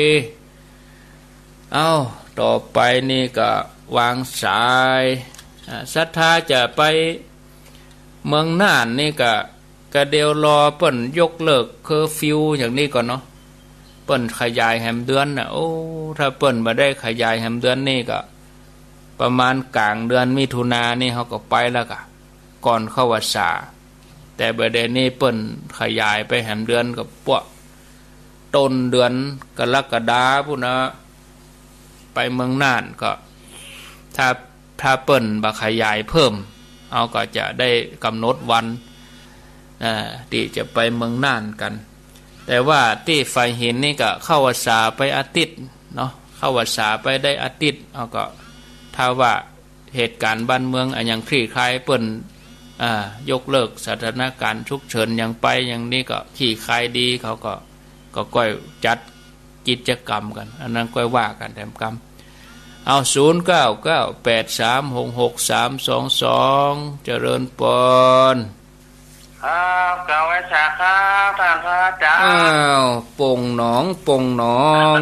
เอาต่อไปนี่ก็วางสายศรัทธาจะไปเมืองน่านนี่ก็กระเดียวรอเปิ้นยกเลิกเคอร์ฟิวอย่างนี้ก่อนเนาะเปิ้นขยายแหมเดือนน่ะโอ้ถ้าเปิ้นมาได้ขยายแหมเดือนนี่ก็ประมาณกลางเดือนมิถุนายนนี่เขาก็ไปแล้วก็ก่อนเข้าพรรษาแแต่ประเด็นนี้เปิ้นขยายไปแหมเดือนกับพวกต้นเดือนกรกฎาพุ่นนะไปเมืองน่านก็ถ้าถ้าเปิ้นบ่ขยายเพิ่มเอาก็จะได้กำหนดวันที่จะไปเมืองน่านกันแต่ว่าที่ไฟหินนี่ก็เข้าพรรษาไปอาทิตย์เนาะเข้าพรรษาไปได้อาทิตย์เอาก็ถ้าว่าเหตุการณ์บ้านเมืองอันยังคลี่คลายเปิ้นยกเลิกสถานการณ์ฉุกเฉินยังไปอย่างนี้ก็คลี่คลายดีเขาก็ก็ก้อยจัดกิจกรรมกันอันนั้นก้อยว่ากันแถมกรรมเอาศูนย์เก้าเก้าแปดสามหกหกสามสองสองเจริญปนครับเก่าไว้ฉากครับท่านพระอาจารย์อ้าวปงหนองปงหนอง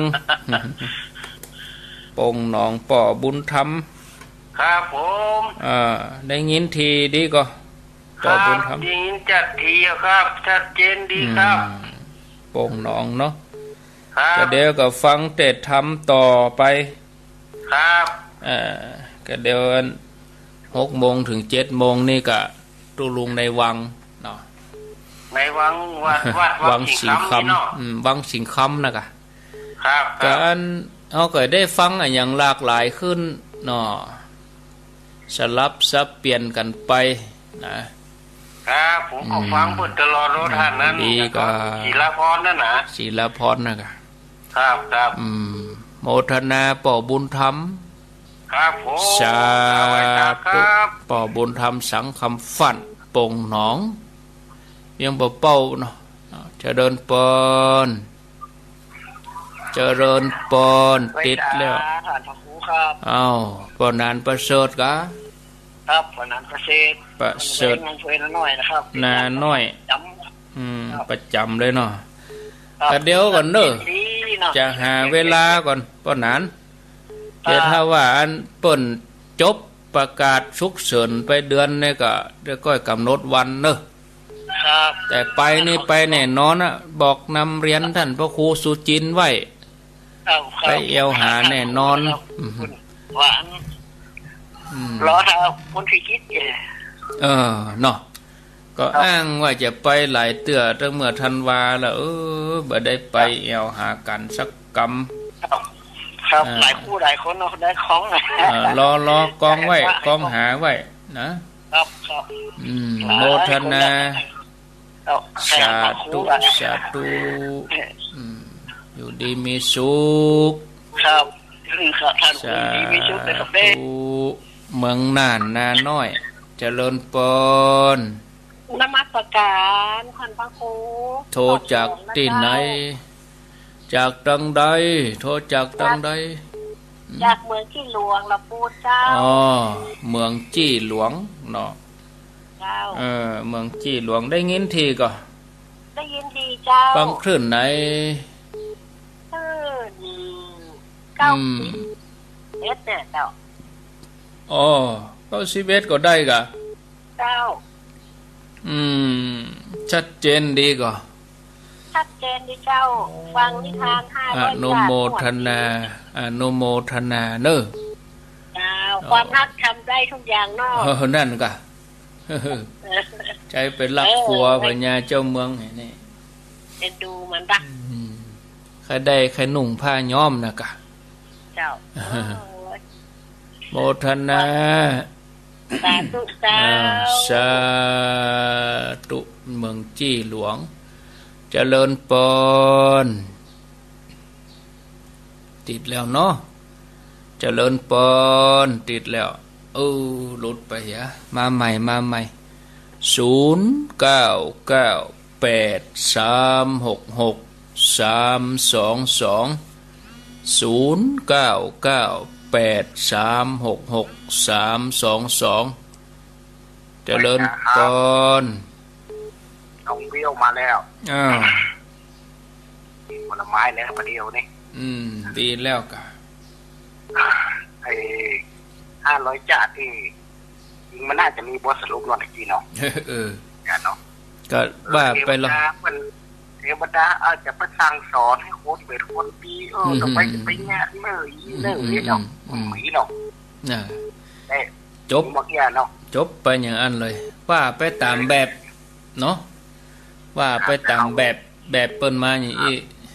ปงหนองป่อบุญธรรมครับผมอ่าได้ยินทีดีก็ป่อบุญธรรมได้ยินจัดทีครับชัดเจนดีครับปงหนองเนาะก็เดี๋ยวก็ฟังเทศธรรมต่อไปครับอ่าก็เดี๋ยวหกโมงถึงเจ็ดโมงนี่ก็ตุลุงในวังเนาะในวังวัดวัดวังสิงคำอืมวังสิงคำนะกะครับการเอาก็ได้ฟังอย่างหลากหลายขึ้นเนาะสลับซับเปลี่ยนกันไปนะครับผมก็ฟังเพิ่นตลอดรถท่านนั้นดีก็ศิลาพรนั่นนะศิลาพรนะกะครับครับอืมโมทนาป่อบุญธรรมครับผมสาธุป่อบุญธรรมสังคำฟันปงหนองยังบ่เป้าเนาะเจริญปนเจริญปนติดแล้วท่านพระครูครับอ้าวปนานประเสริฐกะครับปนานประเสริฐประเสริฐงานช่วยน้อยนะครับนาน้อยจำอืมประจำเลยเนาะแต่เดี๋ยวก่อนเด้อจะหาเวลาก่อนปนานแต่ถ้าว่าอันเปิ้นจบประกาศฉุกเฉินไปเดือนนี่ก็เดี๋ยวก็กำหนดวันเนอะแต่ไปนี่ไปแน่นอนอ่ะบอกนำเรียนท่านพระครูสุจินไว้ไปเอวหาแน่นอนหวานรอถ้าคนที่คิดเออเนาะก็อ้างว่าจะไปหลายเตื้อตั้งเมื่อธันวาแล้วเออบ่ได้ไปเอวหากันสักกรรมครับหลายคู่หลายคนเนาะได้ของรอรอกองไว้กองหาไว้นะครับครับอืมโมทนาสาธุสาธุอยู่ดีมีสุขครับท่านผู้ดีมีสุขในกับเด้เมืองน่านนาน้อยเจริญปนนมัสการท่านพระครูโทรจากที่ไหนจากตังใดโทรจากตังใดจากเมืองจี้หลวงละปูเจ้าอ๋อเมืองจี้หลวงเนาะเจ้าเออเมืองจี้หลวงได้ยินทีก็ได้ยินทีเจ้าฟังคลื่นไหนคลื่นเก้าสิบเอ็ดเนี่ยเจ้าอ๋อเก้าสิบเอ็ดก็ได้กะเจ้าอืมชัดเจนดีก็ชัดเจนดีเจ้าฟังนิทานห้าร้อยอนุโมทนาอนุโมทนาเนอะเจ้าความรักทำได้ทุกอย่างเนาะเออนั่นกะใจเป็นรักครัวพญาเจ้าเมืองนี่เอ็นดูมันรักใครได้ใครหนุ่งผ้าย้อมนะกะเจ้าโมทนาสาธุเจ้าสาธุเมืองจี้หลวงเจริญปนติดแล้วเนาะเจริญปนติดแล้วเออหลุดไปฮะมาใหม่มาใหม่ศูนย์เก้าเก้าแปดสามหกหกสามสองสองศูนย์เก้าเก้าแปดสามหกหกสามสองสองเจริญปนน้องวิวมาแล้วอ้าวผลไม้แล้วประเดี๋ยวนี่อืมดีแล้วกะไอ้ห้าร้อยจานที่จริงมันน่าจะมีบทสรุปหน่อยจีเนาะเออกันเนาะก็ว่าไปแล้วมันเทวดาอาจจะไปสั่งสอนให้คนเป็นคนดีเออต่อไปจะไปแง่เมื่อยี่เนื่อนี่เนาะหมีเนาะน่ะจบเมื่อกี้เนาะจบไปอย่างอันเลยว่าไปตามแบบเนาะว่าไปตามแบบแบบเปิ้นมาอย่างนี้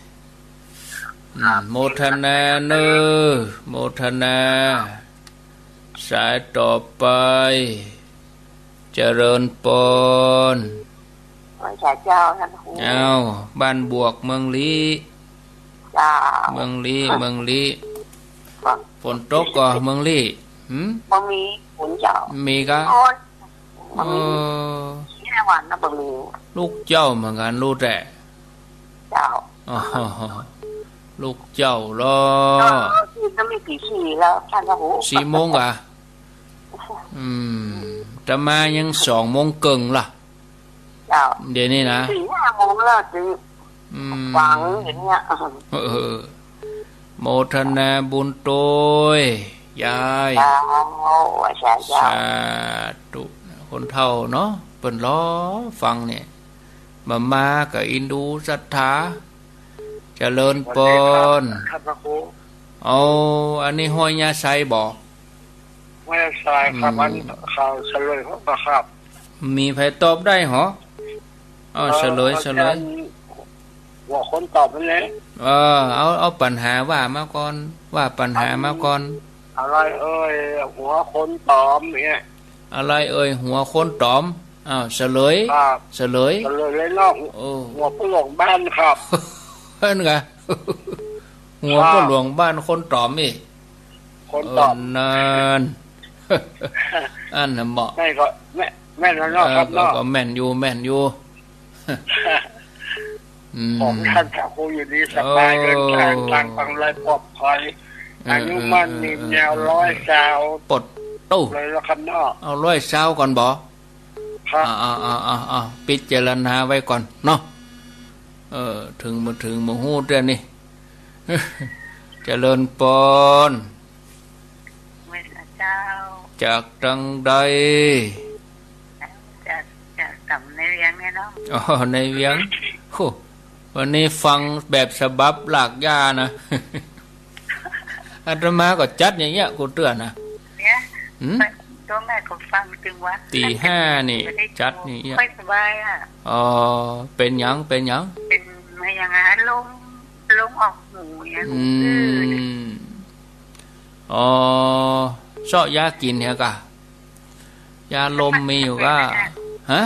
โมทนาเนอโมทนาสายต่อไปเจริญปนเจ้าท่านครูเอาบ้านบวกเมืองลีเจ้าเมืองลีเมืองลีฝนตกก็เมืองลีหืมบ่มีฝนเจ้ามีก็บ่มีแค่วันนะบ่มีลูกเจ้าเหมือนกันลูกแต่เจ้าอ๋อลูกเจ้าล้อก็มีกี่สี่แล้วท่านพระครูสี่โมงอ่ะอืมจะมายังสองโมงเกิงล่ะเจ้าเดี๋ยวนี้นะสี่ห้าโมงแล้วจะฟังอย่างเงี้ยเออโมทนาบุญโตยยายสาธุคนเฒ่าเนาะเปิ่นล้อฟังเนี่ยมามากับอินดูศรัทธาเจริญปนเอาอันนี้ห้อยยาไซบอกห้อยยาไซครับอันข่าวเฉลยเขาครับมีใครตอบได้เหรออ๋อเฉลยเฉลยว่าคนตอบนั่นแหละเออเอาเอาปัญหาว่ามาก่อนว่าปัญหามาก่อนอะไรเอ่ยหัวคนตอมเนี่ยอะไรเอ่ยหัวคนตอมอ้าวเฉลยเฉลยเฉลยเลยเนาะหัวผู้หลวงบ้านครับเพิ่นกะหัวผู้หลวงบ้านคนตอมอีกคนตอมนานอันน่ะเหมาะแม่ก็แม่แม่นเนาะครับเนาะก็แม่นอยู่แม่นอยู่ผมท่านพระครูอยู่ดีสบายเดินทางทางฟังเลยปลอดภัยอายุมั่นมีแนวร้อยเจ้าปลดตู้เลยแล้วครับเนาะเอาร้อยเช้าก่อนบ่ครับอ่าๆๆๆพิจารณาไว้ก่อนเนาะเออถึงมาถึงมาฮู้เด้อนี่เจริญปนเจ้าจากทางใดจากจากต่ำในเวียงเนี่ยเนาะอ๋อในเวียงโหวันนี้ฟังแบบฉบับหลากยานะอาตมาก็จัดอย่างเงี้ยกูเตือนนะเนี่ยตัวแม่ก็ฟังจึงว่าตีห้านี่จัดนี่ค่อยสบายอ่ะอ๋อเป็นหยังเป็นหยังเป็นไม่ยังไงลงลงออกหูอย่างอืมอ๋อชอบยากินเนี่ยกะยาลมมีอยู่ก็ฮะ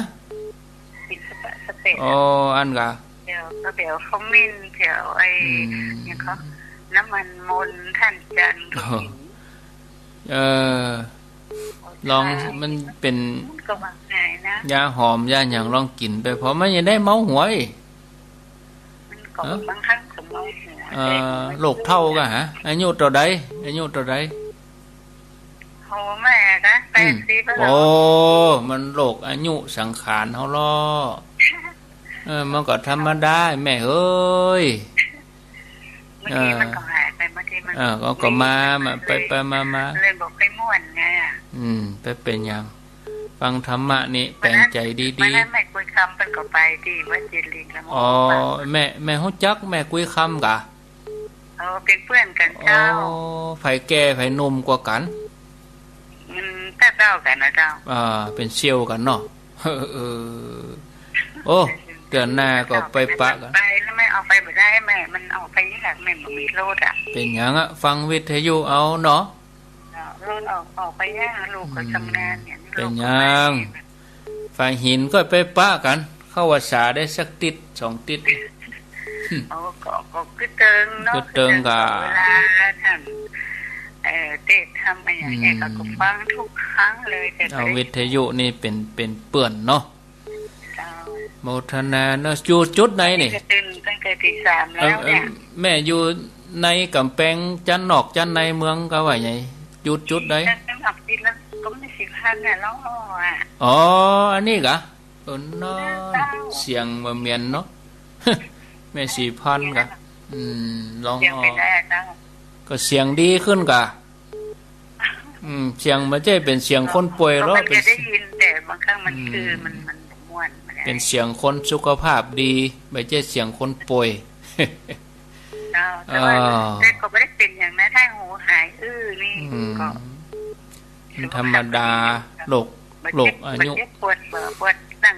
อ๋ออันกะเดี๋ยวก็เดี๋ยวเขามิ้นเดี๋ยวไอ้เนี่ยเขาน้ำมันมนท่านจันทร์เออลองมันเป็นยาหอมยาอย่างลองกินไปเพราะมันยังได้เมาหัวอีกมันก็บางครั้งก็เมาหัวเออโรคเท่ากันฮะอายุตัวใดอายุตัวใดโอ้แม่นะแปดสิบแล้วโอ้มันโรคอายุสังขารเฮาล้อเออมันก็ธรรมดาแม่เอ้ยเมื่อกี้มันก็หายไปเมื่อกี้มันอ่าก็ก็มามาไปไปมามาเลยบอกไปม่วนไงอ่ะอืมไปเป็นยังฟังธรรมะนี่แปลงใจดีๆแม่แม่คุยคำเป็นก็ไปที่วัดเจริญแล้วอ๋อแม่แม่ฮู้จักแม่คุยคำกะเออเป็นเพื่อนกันเจ้าอ๋อไผแก่ไผหนุ่มกว่ากันมันแต้เจ้ากันนะเจ้าอ่าเป็นเซี่ยวกันเนาะเออโอ้เดือนหน้าก็ไปปะกันไปแล้วไม่เอาไปบ่ได้แม่มันเอาไปนี่แหละแม่บ่มีรถอ่ะเป็นหยังอ่ะฟังวิทยุเอาเนาะรถออกออกไปย่าลูกก็ทำงานเนี่ยเป็นหยังฝ่ายหินก็ไปปะกันเข้าวัดสาได้สักติดสองติดโอ้ก็ก็คือเติงเนาะคือเติงกะเวลาท่านเอ่อเตะทำอะไรอย่างเงี้ยก็ฟังทุกครั้งเลยแต่เอาวิทยุนี่เป็นเป็นเปื้อนเนาะโมทนาเนาะอยู่จุดไหนนี่ตื่นตั้งแต่ตีสามแล้วเนี่ยแม่อยู่ในกำแพงจันนอกจันในเมืองก็ว่าไงจุดจุดไหนจันนอกติดแล้วก็ไม่สิพันเนี่ยแล้วอ่ะอ๋ออันนี้กะเออเนาะเสียงมาเมียนเนาะแม่สี่พันกะอืมลองอ๋อก็เสียงดีขึ้นกะอืมเสียงมันจะเป็นเสียงคนป่วยแล้วเป็นได้ยินแต่บางครั้งมันคือมันมันม่วนเป็นเสียงคนสุขภาพดีไม่ใช่เสียงคนป่วยแต่ว่าแต่ก็ไม่ได้เป็นอย่างนั้นถ้าหูหายอื้อนี่ก็ธรรมดาโรคโรคอายุปวดปวดนั่ง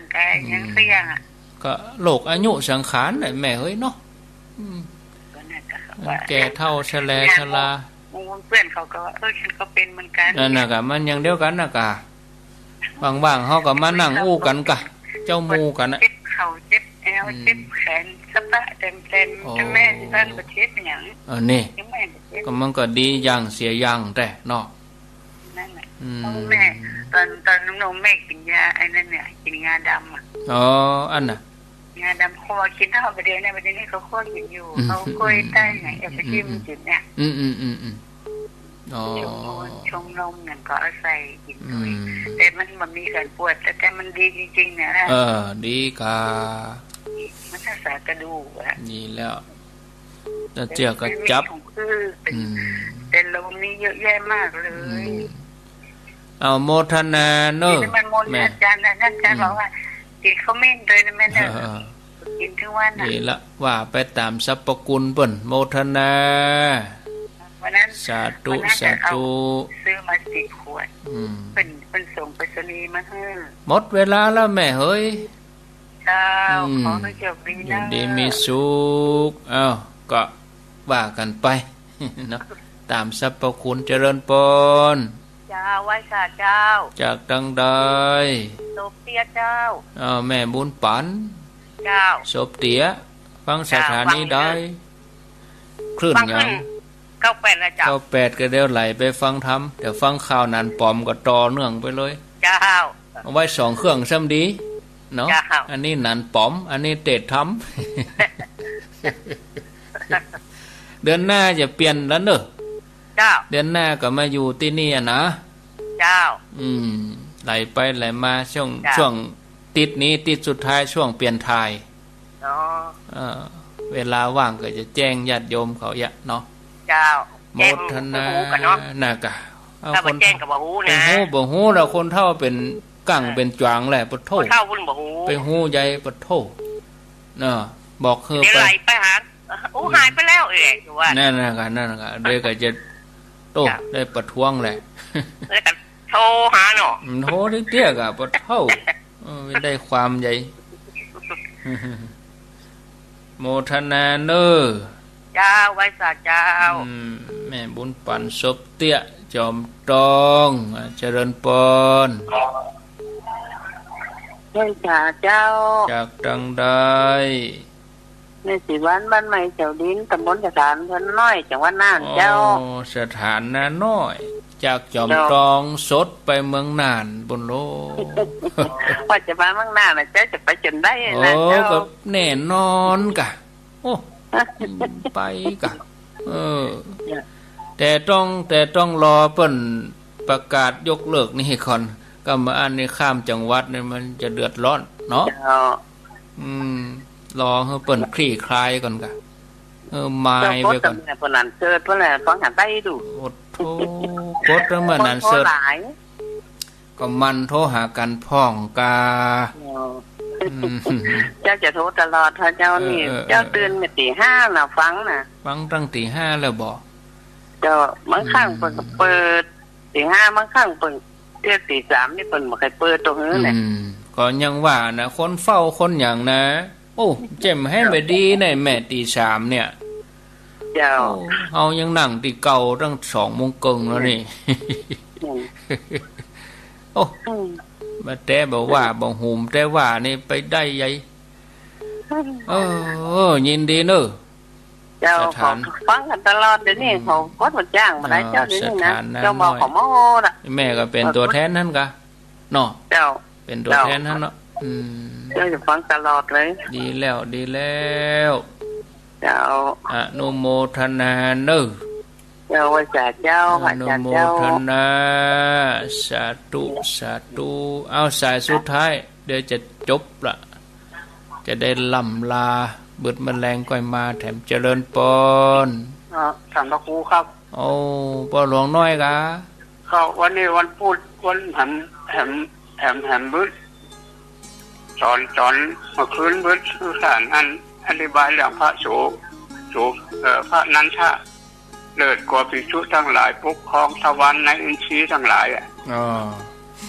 แกยังเสี่ยงอ่ะก็โรคอายุสังขารแหละแม่เฮ้ยเนาะแก่เท่าชราชราเพื่อนเขาก็เออฉันก็เป็นเหมือนกันนั่นน่ะกะมันยังเดียวกันน่ะกะว่างๆเฮาก็มานั่งอู้กันกะเจ้าหมู่กันน่ะเจ็บเข่าเจ็บแอวเจ็บแขนสะบะเต็มๆจังแม่ที่บ้านประเทศหยังเออนี่ก็มันก็ดีอย่างเสียอย่างแต่เนาะนั่นแหละแม่ตอนตอนน้องๆแม่กินยาไอ้นั่นเนี่ยกินงาดำอ่ะอ๋ออันน่ะงาดำคอกินเท่าประเดี๋ยวเนี่ยประเดี๋ยวนี้เขาคอกินอยู่เขากล้วยใต้ไหนเอฟซีมันจุดเนี่ยอืมอืมอืมอืมอ๋อชงนมนั่นก็เอาใส่กินด้วยแต่มันมันมีการปวดแต่แต่มันดีจริงๆเนี่ยนะเออดีกามันรักษากระดูกอ่ะนี่แล้วจะเจียก็จับเป็นลมนี่เยอะแยะมากเลยเอาโมทนาเนอะแม่อาจารย์อาจารย์บอกว่ากินข้าวเม่นเลยนะแม่เนอะกินทุกวันนี่ละว่าไปตามสรรพคุณเปิ้นโมทนาสาธุสาธุซื้อมาสิบขวดเป็นเป็นส่งไปรษณีย์มาให้หมดเวลาแล้วแม่เฮ้ยเจ้าขอให้โชคดีนะดีมีสุขอ้าวก็ว่ากันไปเนาะตามสรรพคุณเจริญปนเจ้าไว้สาเจ้าจากดังใดศพเตี้ยเจ้าอ้าวแม่บุญปันเจ้าศพเตี้ยฟังสถานีได้คลื่นยังเก้าแปดนะเจ้าเก้าแปดก็เดี๋ยวไหลไปฟังธรรมเดี๋ยวฟังข่าวนันปอมก็ต่อเนื่องไปเลยเจ้าเอาไว้สองเครื่องซ้ำดีเนาะอันนี้นันปอมอันนี้เตดธรรมเดือนหน้าจะเปลี่ยนแล้วเนอะเจ้าเดือนหน้าก็มาอยู่ที่นี่นะเจ้าอืมไหลไปไหลมาช่วงช่วงติดนี้ติดสุดท้ายช่วงเปลี่ยนทายอ๋อเออเวลาว่างก็จะแจ้งญาติโยมเขาเยอะเนาะเจ้าโมทนาน่ะกะถ้าบ่แจ้งก็บ่ฮู้นะฮู้บ่ฮู้แล้วคนเฒ่าเป็นกั่งเป็นจวางแหละปะโถเฒ่าเพิ่นบ่ฮู้ไปฮู้ใหญ่ปะโถเนาะบอกเฮอไปเดี๋ยวไหลไปหาโอ้หายไปแล้วเองว่านั่นน่ะกะนั่นน่ะกะเดี๋ยวก็จะโตได้ประท้วงแหละแล้วก็โทรหาเนาะโทรเตี้ยๆกะปะเฒ่าเออได้ความใหญ่โมทนาเนอเจ้าไว้สาเจ้าแม่บุญปันศพเตี้ยจอมตองเจริญปนไว้สาเจ้าจากดังใดในสิวันบ้านใหม่เจ้าดินตำบลสถานเพิ่นน้อยจังหวัดน่านเจ้าสถานนาน้อยจากจอมตองสดไปเมืองน่านบนโลกว่าจะมาเมืองน่านน่ะเจ้าจะไปจนได้นะเจ้าโอ้ก็แน่นอนกะโอ้ไปกะเออแต่ต้องแต่ต้องรอเปิ้นประกาศยกเลิกนี่ก่อนก็มาอันนี้ข้ามจังหวัดเนี่ยมันจะเดือดร้อนเนาะอืมรอให้เปิ้นคลี่คลายก่อนกะเออมายไปก่อนเพิ่นนั่นเสิร์ชเพิ่นน่ะฟังหาได้ดูโอ้โธ่กดแล้วมันนั่นเสิร์ชก็มันโทรหากันพ้องกาเจ้าจะโทรตลอดถ้าเจ้านี่เจ้าตื่นมาตีห้าน่ะฟังน่ะฟังตั้งตีห้าแล้วบ่เจ้าบางครั้งเปิดเปิดตีห้าบางครั้งเปิดเที่ยตีสามนี่เปิดบ่เคยเปิดตรงนี้แหละก็ยังว่านะคนเฝ้าคนอย่างนะโอ้เจ็มให้ไปดีในแม่ตีสามเนี่ยเจ้าเฮายังนั่งตีเก่าตั้งสองโมงครึ่งแล้วนี่โอ้มาแต่บอกว่าบ่หุมแต่ว่านี่ไปได้ใหญ่เออยินดีเนอะเจ้าฟังกันตลอดเดี๋ยวนี้เขาก็มาจ้างมาได้เจ้าเดี๋ยวนี้นะเจ้าบอกของโมล่ะแม่ก็เป็นตัวแทนนั่นกะเนาะเจ้าเป็นตัวแทนนั่นเนาะอืมเจ้าจะฟังตลอดเลยดีแล้วดีแล้วเจ้าอนุโมทนาเนอะเจ้าว่าจ่าเจ้าพระจ่าเจ้าอนุโมทนาสาธุสาธุเอาสายสุดท้ายเดี๋ยวจะจบละจะได้ล่ำลาเบิดแมลงก้อยมาแถมเจริญปนอ๋อท่านพระครูครับโอ้พ่อหลวงน้อยกะเขาวันนี้วันพูดวันแหมแหมแหมแหมบึดสอนสอนเมื่อคืนบึดสื่อสารอันอธิบายเรื่องพระโสโสเอ่อพระนันทะเลิศกว่าภิกษุทั้งหลายปกครองทวารในอินทรีย์ทั้งหลายอ่ะอ๋อก็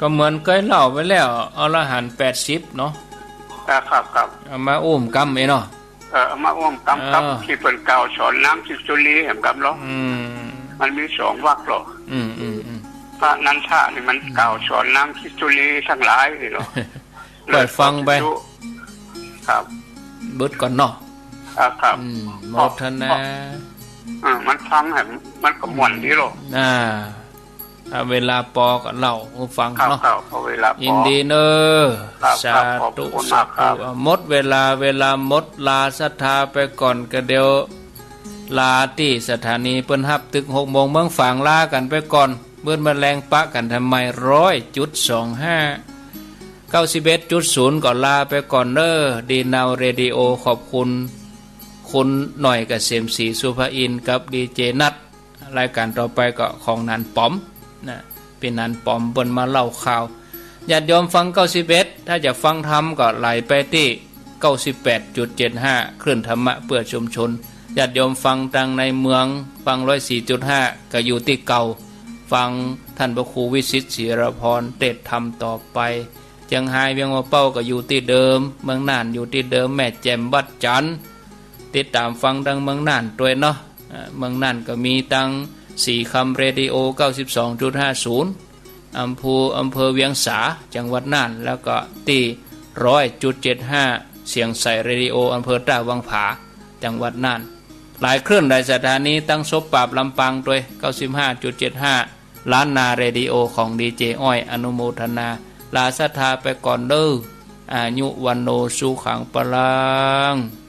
ก็เหมือนเคยเล่าไปแล้วอรหันต์แปดสิบเนาะครับครับเอามาอุ้มกำไอ้เนาะเออเอามาอุ้มกำกับที่เพิ่นกล่าวสอนน้ำทิจุลีเห็นกับเนาะอืมมันมีสองวรรคหรออืมอืมอืมพระนันทะนี่มันกล่าวสอนน้ำทิจุลีทั้งหลายนี่หรอเปิดฟังไปครับเบิดก่อนเนาะครับครับโมทนาอ่ามันฟังให้มันก็ม่วนดีหรออ่าถ้าเวลาปอก็เล่าให้ฟังเนาะยินดีเนอสาธุสาธุหมดเวลาเวลาหมดลาศรัทธาไปก่อนก็เดี๋ยวลาที่สถานีเปิ้นฮับตึกหกโมงเมืองฝางลากันไปก่อนเมื่อแมลงปะกันทำไมร้อยจุดสองห้าเก้าสิบเอ็ดจุดศูนย์ก่อนลาไปก่อนเนอดีนาวเรดิโอขอบคุณคุณหน่อยกับเสมศรีสุภอินกับดีเจนัทรายการต่อไปก็ของนันป๋อมนะเป็นนันป๋อมเปิ้นมาเล่าข่าวญาติโยมฟังเก้าสิบเอ็ดถ้าจะฟังธรรมก็ไหลไปที่เก้าสิบแปดจุดเจ็ดห้าคลื่นธรรมะเพื่อชุมชนญาติโยมฟังทางในเมืองฟัง หนึ่งร้อยสี่จุดห้า ก็อยู่ที่เก่าฟังท่านพระครูวิสิทธิ์ศิรพรเทศธรรมต่อไปเชียงรายเวียงหัวเป้าก็อยู่ที่เดิมเมืองน่านอยู่ที่เดิมแม่แจ่มวัดจันทร์ติดตามฟังทางเมืองน่านด้วยเนาะเมืองน่านก็มีตังสี่คำเรดิโอ เก้าสิบสองจุดห้าศูนย์ อำเภออำเภอเวียงสาจังหวัดน่านแล้วก็ที่ หนึ่งร้อยจุดเจ็ดห้า เสียงใสเรดิโออำเภอตาวังผาจังหวัดน่านหลายเครื่องหลายสถานีตั้งศพปราบลำปางด้วย เก้าสิบห้าจุดเจ็ดห้า ล้านนาเรดิโอของดีเจอ้อยอนุโมทนาลาศรัทธาไปก่อนเด้ออายุวันโนสุขังปลัง